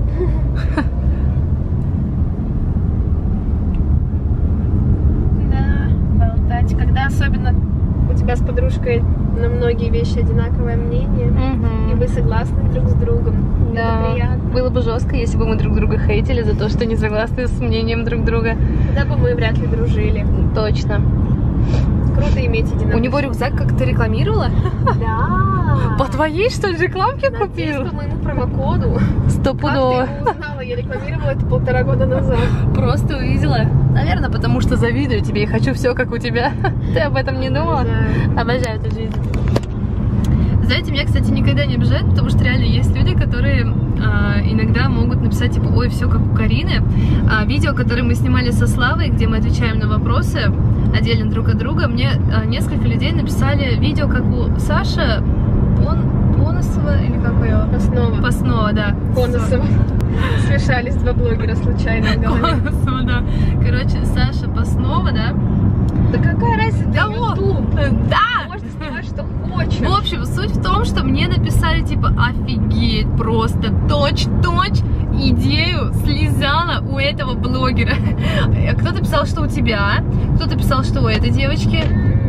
Да, болтать. Когда особенно у тебя с подружкой на многие вещи одинаковое мнение, Угу. и вы согласны друг с другом. Да. Это приятно. Было бы жестко, если бы мы друг друга хейтили за то, что не согласны с мнением друг друга. Тогда бы мы вряд ли дружили. Точно. Круто иметь единомышленников. У него рюкзак, как ты рекламировала? Да. По твоей, что ли, рекламке Надеюсь, купил? по моему промокоду. Стопудово. Как ты его узнала? Я рекламировала это полтора года назад. Просто увидела. Наверное, потому что завидую тебе и хочу все, как у тебя. Ты об этом не думала? Да. Обожаю эту жизнь. Знаете, меня, кстати, никогда не обижает, потому что реально есть люди, которые а, иногда могут написать, типа, ой, все как у Карины. А, видео, которое мы снимали со Славой, где мы отвечаем на вопросы отдельно друг от друга, мне а, несколько людей написали видео, как у Саши Пон... Поносова, или как ее? Паснова. Паснова, да. Поносова. Смешались два блогера случайно в голове. Поносова, да. Короче, Саша Паснова, да? Да какая разница? Да Это вот. YouTube. Да! Можно снимать, что хочешь. В общем, суть в том, что мне написали, типа, офигеть, просто точь-точь идею слезала у этого блогера. Кто-то писал, что у тебя, кто-то писал, что у этой девочки.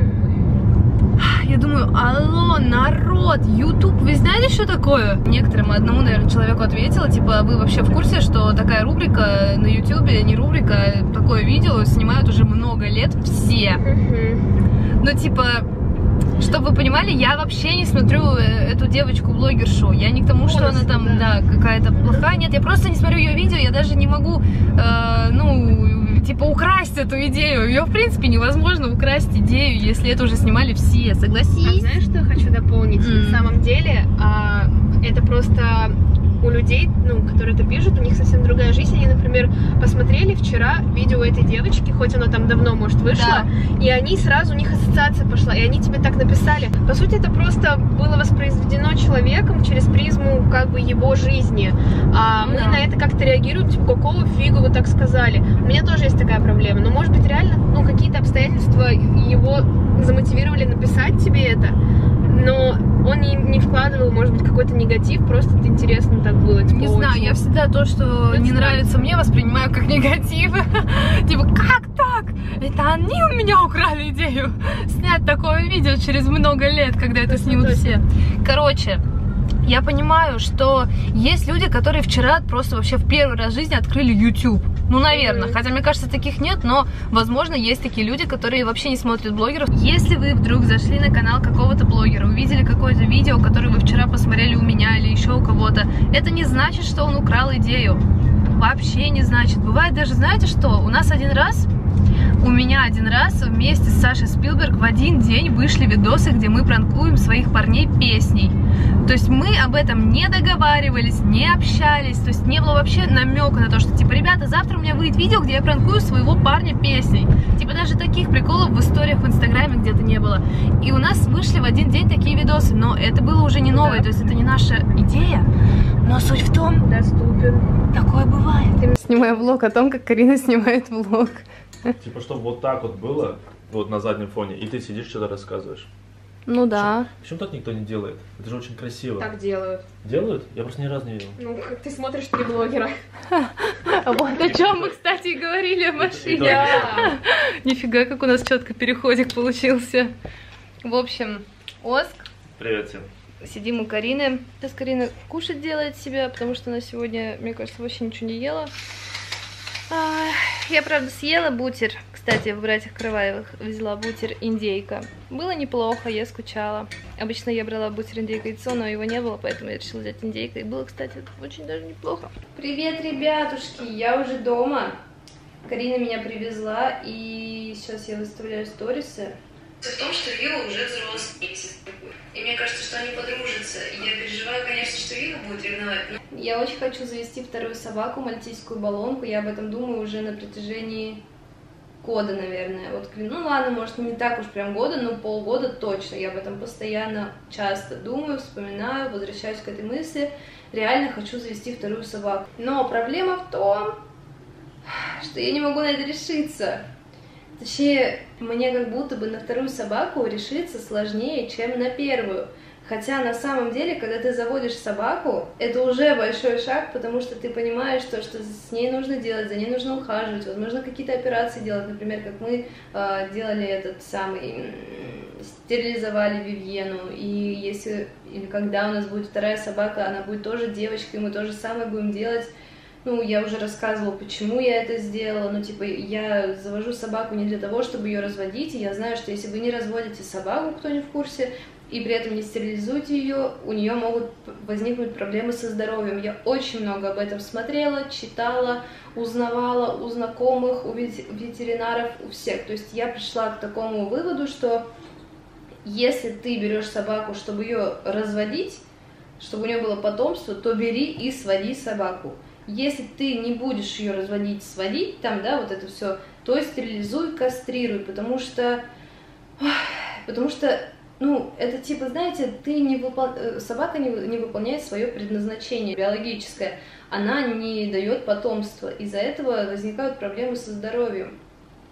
Я думаю, алло, народ, YouTube, вы знаете, что такое? Некоторым одному, наверное, человеку ответила, типа, вы вообще в курсе, что такая рубрика на YouTube, не рубрика, такое видео снимают уже много лет все. Ну, типа, чтобы вы понимали, я вообще не смотрю эту девочку-блогершу. Я не к тому, что она там, да, какая-то плохая. Нет, я просто не смотрю ее видео, я даже не могу, э, ну, типа, украсть эту идею. Ее, в принципе, невозможно украсть идею, если это уже снимали все, согласись? А знаешь, что я хочу дополнить? Mm. На самом деле, а, это просто у людей, ну, которые это пишут, у них совсем другая жизнь. Они, например, посмотрели вчера видео этой девочки, хоть оно там давно, может, вышло, да. И они сразу, у них ассоциация пошла, и они тебе так написали. По сути, это просто было воспроизведено человеком через призму, как бы, его жизни. А да. Мы на это как-то реагируем, типа, какого фига вы так сказали? У меня тоже есть такая проблема, но, может быть, реально, ну, какие-то обстоятельства его замотивировали написать тебе это, но он не, не вкладывал, может быть, какой-то негатив, просто это интересно так было. Типа, не знаю, очень... я всегда то, что не нравится мне, воспринимаю как негатив. Типа, как так? как? Это они у меня украли идею снять такое видео через много лет, когда это снимут все. Короче, я понимаю, что есть люди, которые вчера просто вообще в первый раз в жизни открыли YouTube. Ну, наверное, mm-hmm. хотя, мне кажется, таких нет, но, возможно, есть такие люди, которые вообще не смотрят блогеров. Если вы вдруг зашли на канал какого-то блогера, увидели какое-то видео, которое вы вчера посмотрели у меня или еще у кого-то, это не значит, что он украл идею. Вообще не значит. Бывает даже, знаете что, у нас один раз, у меня один раз вместе с Сашей Спилберг в один день вышли видосы, где мы пранкуем своих парней песней. То есть мы об этом не договаривались, не общались, то есть не было вообще намека на то, что типа, ребята, завтра у меня выйдет видео, где я пранкую своего парня песней. Типа даже таких приколов в историях в Инстаграме где-то не было. И у нас вышли в один день такие видосы, но это было уже не новое, да. То есть это не наша идея. Но суть в том, доступен. Такое бывает. Снимаю влог о том, как Карина снимает влог. Типа, чтобы вот так вот было, вот на заднем фоне, и ты сидишь, что-то рассказываешь. Ну да. Почему, почему так никто не делает? Это же очень красиво. Так делают. Делают? Я просто ни разу не видел. Ну, как ты смотришь три блогера. Вот о чем мы, кстати, и говорили в машине. Нифига, как у нас четко переходик получился. В общем, Оск. Привет всем. Сидим у Карины. Сейчас Карина кушать делает себя, потому что она сегодня, мне кажется, вообще ничего не ела. Я, правда, съела бутер. Кстати, в братьях Караваевых взяла бутер индейка. Было неплохо, я скучала. Обычно я брала бутер индейка яйцо, но его не было, поэтому я решила взять индейка. И было, кстати, очень даже неплохо. Привет, ребятушки! Я уже дома. Карина меня привезла, и сейчас я выставляю сторисы. В том, что Вилла уже взрослый. И мне кажется, что они подружатся. И я переживаю, конечно, что Вилла будет ревновать. Но... Я очень хочу завести вторую собаку, мальтийскую баллонку. Я об этом думаю уже на протяжении года, наверное. Вот, ну ладно, может, не так уж прям года, но полгода точно. Я об этом постоянно, часто думаю, вспоминаю, возвращаюсь к этой мысли. Реально хочу завести вторую собаку. Но проблема в том, что я не могу на это решиться. Точнее, мне как будто бы на вторую собаку решиться сложнее, чем на первую. Хотя на самом деле, когда ты заводишь собаку, это уже большой шаг, потому что ты понимаешь, что, что с ней нужно делать, за ней нужно ухаживать, возможно, какие-то операции делать, например, как мы э, делали этот самый, э, стерилизовали Вивьену, и если, или когда у нас будет вторая собака, она будет тоже девочкой, мы то же самое будем делать. Ну, я уже рассказывала, почему я это сделала. Ну, типа, я завожу собаку не для того, чтобы ее разводить. И я знаю, что если вы не разводите собаку, кто не в курсе, и при этом не стерилизуете ее, у нее могут возникнуть проблемы со здоровьем. Я очень много об этом смотрела, читала, узнавала у знакомых, у ветеринаров, у всех. То есть я пришла к такому выводу, что если ты берешь собаку, чтобы ее разводить, чтобы у нее было потомство, то бери и своди собаку. Если ты не будешь ее разводить, сводить, там, да, вот это все, то стерилизуй, кастрируй, потому что, потому что, ну, это типа, знаете, ты не выпол... собака не, не выполняет свое предназначение биологическое, она не дает потомства, из-за этого возникают проблемы со здоровьем.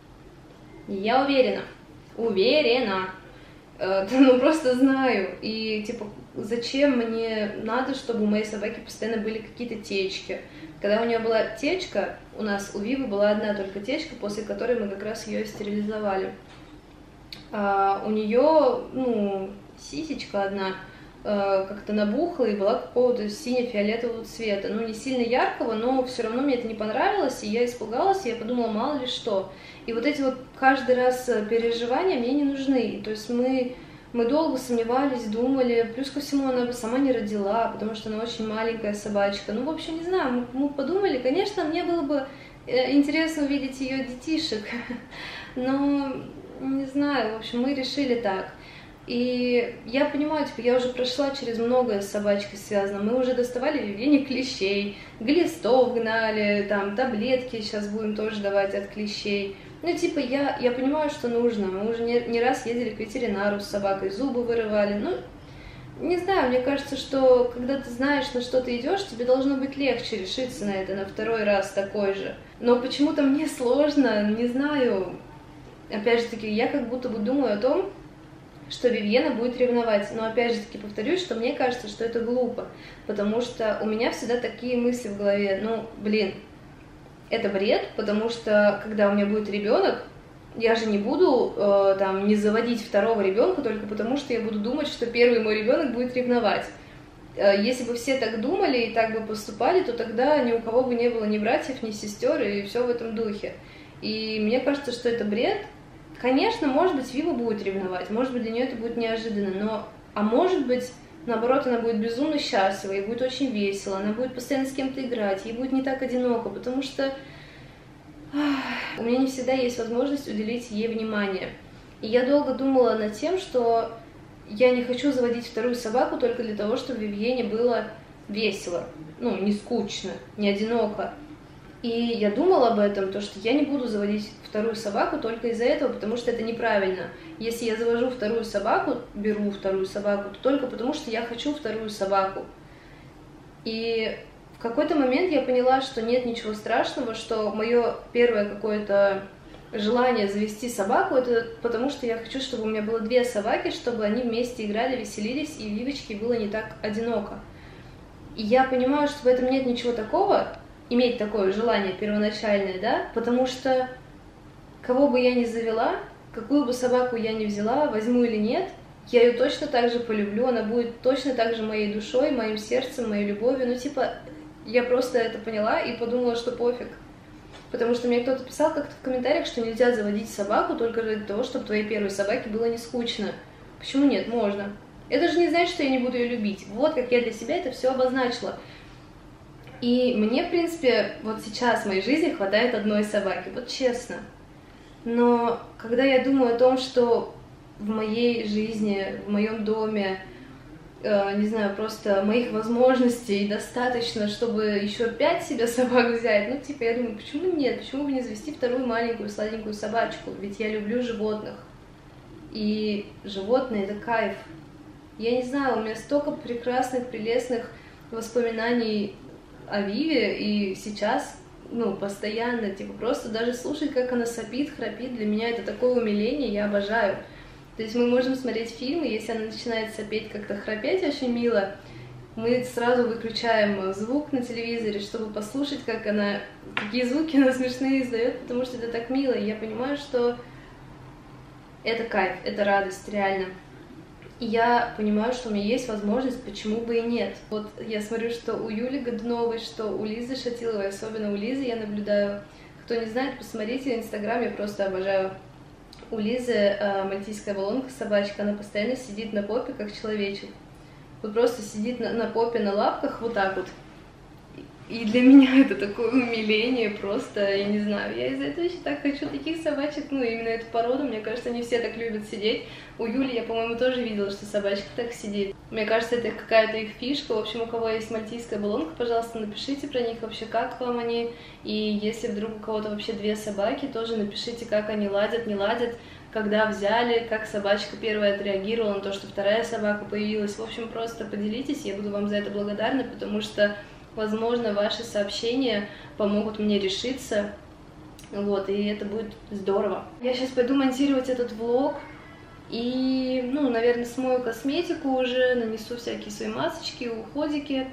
Я уверена, уверена, ну, просто знаю, и, типа, зачем мне надо, чтобы у моей собаки постоянно были какие-то течки. Когда у нее была течка, у нас у Вивы была одна только течка, после которой мы как раз ее стерилизовали. А у нее, ну, сисечка одна э, как-то набухла и была какого-то сине-фиолетового цвета. Ну, не сильно яркого, но все равно мне это не понравилось, и я испугалась, и я подумала, мало ли что. И вот эти вот каждый раз переживания мне не нужны. То есть мы... Мы долго сомневались, думали, плюс ко всему она бы сама не родила, потому что она очень маленькая собачка. Ну, в общем, не знаю, мы, мы подумали, конечно, мне было бы интересно увидеть ее детишек, но не знаю, в общем, мы решили так. И я понимаю, типа, я уже прошла через многое с собачкой связано. Мы уже доставали Вивьене клещей, глистов гнали, там, таблетки сейчас будем тоже давать от клещей. Ну, типа, я, я понимаю, что нужно. Мы уже не, не раз ездили к ветеринару с собакой, зубы вырывали. Ну, не знаю, мне кажется, что когда ты знаешь, на что ты идешь, тебе должно быть легче решиться на это, на второй раз такой же. Но почему-то мне сложно, не знаю. Опять же таки, я как будто бы думаю о том, что Вивьена будет ревновать. Но опять же таки повторюсь, что мне кажется, что это глупо. Потому что у меня всегда такие мысли в голове. Ну, блин, это бред, потому что когда у меня будет ребенок, я же не буду э, там не заводить второго ребенка только потому, что я буду думать, что первый мой ребенок будет ревновать. Э, если бы все так думали и так бы поступали, то тогда ни у кого бы не было ни братьев, ни сестер, и все в этом духе. И мне кажется, что это бред. Конечно, может быть, Вива будет ревновать, может быть, для нее это будет неожиданно, но, а может быть, наоборот, она будет безумно счастлива, ей будет очень весело, она будет постоянно с кем-то играть, ей будет не так одиноко, потому что ах, у меня не всегда есть возможность уделить ей внимание. И я долго думала над тем, что я не хочу заводить вторую собаку только для того, чтобы Вивьене было весело, ну, не скучно, не одиноко. И я думала об этом, то, что я не буду заводить вторую собаку только из-за этого, потому что это неправильно. Если я завожу вторую собаку, беру вторую собаку, то только потому, что я хочу вторую собаку. И в какой-то момент я поняла, что нет ничего страшного, что мое первое какое-то желание завести собаку, это потому что я хочу, чтобы у меня было две собаки, чтобы они вместе играли, веселились, и Вивочке было не так одиноко. И я понимаю, что в этом нет ничего такого, иметь такое желание первоначальное, да, потому что кого бы я ни завела, какую бы собаку я ни взяла, возьму или нет, я ее точно так же полюблю, она будет точно так же моей душой, моим сердцем, моей любовью, ну типа, я просто это поняла и подумала, что пофиг, потому что мне кто-то писал как-то в комментариях, что нельзя заводить собаку только ради того, чтобы твоей первой собаке было не скучно. Почему нет? Можно. Это же не значит, что я не буду ее любить. Вот как я для себя это все обозначила. И мне, в принципе, вот сейчас в моей жизни хватает одной собаки, вот честно. Но когда я думаю о том, что в моей жизни, в моем доме, э, не знаю, просто моих возможностей достаточно, чтобы еще пять себе собак взять, ну, типа, я думаю, почему нет, почему бы не завести вторую маленькую сладенькую собачку, ведь я люблю животных. И животные — это кайф. Я не знаю, у меня столько прекрасных, прелестных воспоминаний о Виве, и сейчас, ну, постоянно, типа, просто даже слушать, как она сопит, храпит, для меня это такое умиление, я обожаю. То есть мы можем смотреть фильмы, если она начинает сопеть, как-то храпеть очень мило, мы сразу выключаем звук на телевизоре, чтобы послушать, как она, какие звуки она смешные издает, потому что это так мило, и я понимаю, что это кайф, это радость, реально. И я понимаю, что у меня есть возможность, почему бы и нет. Вот я смотрю, что у Юли Годуновой, что у Лизы Шатиловой, особенно у Лизы я наблюдаю. Кто не знает, посмотрите в Инстаграм, я просто обожаю. У Лизы э, мальтийская баллонка, собачка, она постоянно сидит на попе, как человечек. Вот просто сидит на, на попе, на лапках, вот так вот. И для меня это такое умиление, просто, я не знаю, я из-за этого еще так хочу таких собачек, ну, именно эту породу, мне кажется, они все так любят сидеть. У Юли я, по-моему, тоже видела, что собачка так сидит. Мне кажется, это какая-то их фишка. В общем, у кого есть мальтийская баллонка, пожалуйста, напишите про них вообще, как вам они. И если вдруг у кого-то вообще две собаки, тоже напишите, как они ладят, не ладят, когда взяли, как собачка первая отреагировала на то, что вторая собака появилась. В общем, просто поделитесь, я буду вам за это благодарна, потому что, возможно, ваши сообщения помогут мне решиться, вот, и это будет здорово. Я сейчас пойду монтировать этот влог, и, ну, наверное, смою косметику уже, нанесу всякие свои масочки, уходики,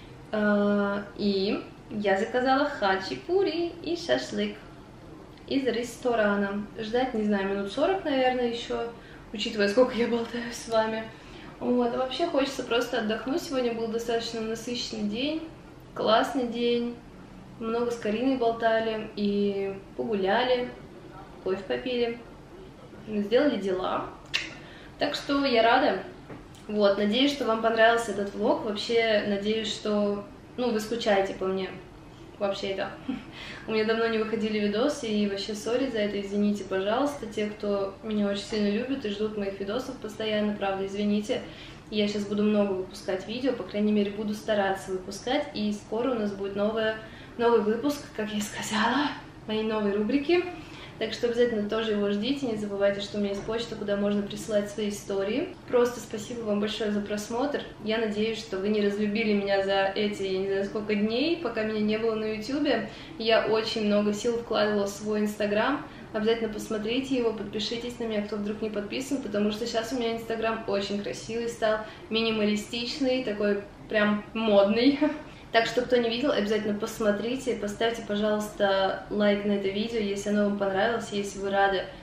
и я заказала хачапури и шашлык из ресторана. Ждать, не знаю, минут сорок, наверное, еще, учитывая, сколько я болтаю с вами. Вот, а вообще хочется просто отдохнуть. Сегодня был достаточно насыщенный день, классный день. Много с Кариной болтали и погуляли, кофе попили, сделали дела. Так что я рада. Вот, надеюсь, что вам понравился этот влог. Вообще, надеюсь, что, ну, вы скучаете по мне. Вообще, это. У меня давно не выходили видосы, и вообще сори за это, извините, пожалуйста. Те, кто меня очень сильно любит и ждут моих видосов постоянно, правда, извините. Я сейчас буду много выпускать видео, по крайней мере, буду стараться выпускать, и скоро у нас будет новое, новый выпуск, как я сказала, моей новой рубрики. Так что обязательно тоже его ждите, не забывайте, что у меня есть почта, куда можно присылать свои истории. Просто спасибо вам большое за просмотр. Я надеюсь, что вы не разлюбили меня за эти, я не знаю, сколько дней, пока меня не было на ютубе. Я очень много сил вкладывала в свой инстаграм. Обязательно посмотрите его, подпишитесь на меня, кто вдруг не подписан, потому что сейчас у меня инстаграм очень красивый стал, минималистичный, такой прям модный. Так что, кто не видел, обязательно посмотрите, поставьте, пожалуйста, лайк на это видео, если оно вам понравилось, если вы рады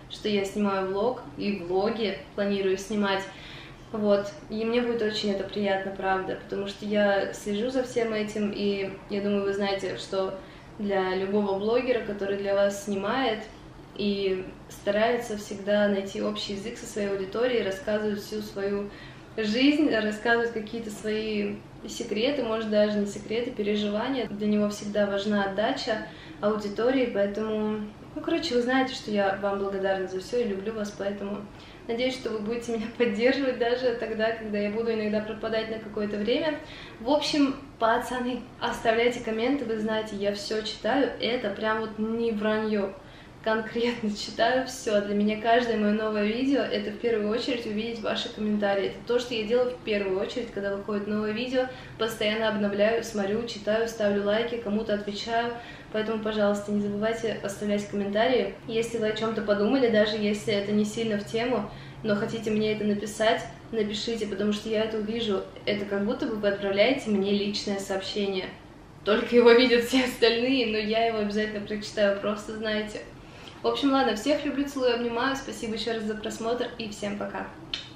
что я снимаю влог и влоги планирую снимать. Вот, и мне будет очень это приятно, правда, потому что я слежу за всем этим, и я думаю, вы знаете, что для любого блогера, который для вас снимает и старается всегда найти общий язык со своей аудиторией, рассказывать всю свою жизнь, рассказывать какие-то свои секреты, может даже не секреты, переживания, для него всегда важна отдача аудитории, поэтому, ну, короче, вы знаете, что я вам благодарна за все и люблю вас, поэтому надеюсь, что вы будете меня поддерживать даже тогда, когда я буду иногда пропадать на какое-то время. В общем, пацаны, оставляйте комменты, вы знаете, я все читаю, это прям вот не вранье. Конкретно читаю все. Для меня каждое мое новое видео — это в первую очередь увидеть ваши комментарии. Это то, что я делаю в первую очередь, когда выходит новое видео. Постоянно обновляю, смотрю, читаю, ставлю лайки, кому-то отвечаю. Поэтому, пожалуйста, не забывайте оставлять комментарии. Если вы о чем-то подумали, даже если это не сильно в тему, но хотите мне это написать, напишите, потому что я это увижу. Это как будто бы вы отправляете мне личное сообщение. Только его видят все остальные, но я его обязательно прочитаю, просто знаете. В общем, ладно, всех люблю, целую, обнимаю. Спасибо еще раз за просмотр и всем пока.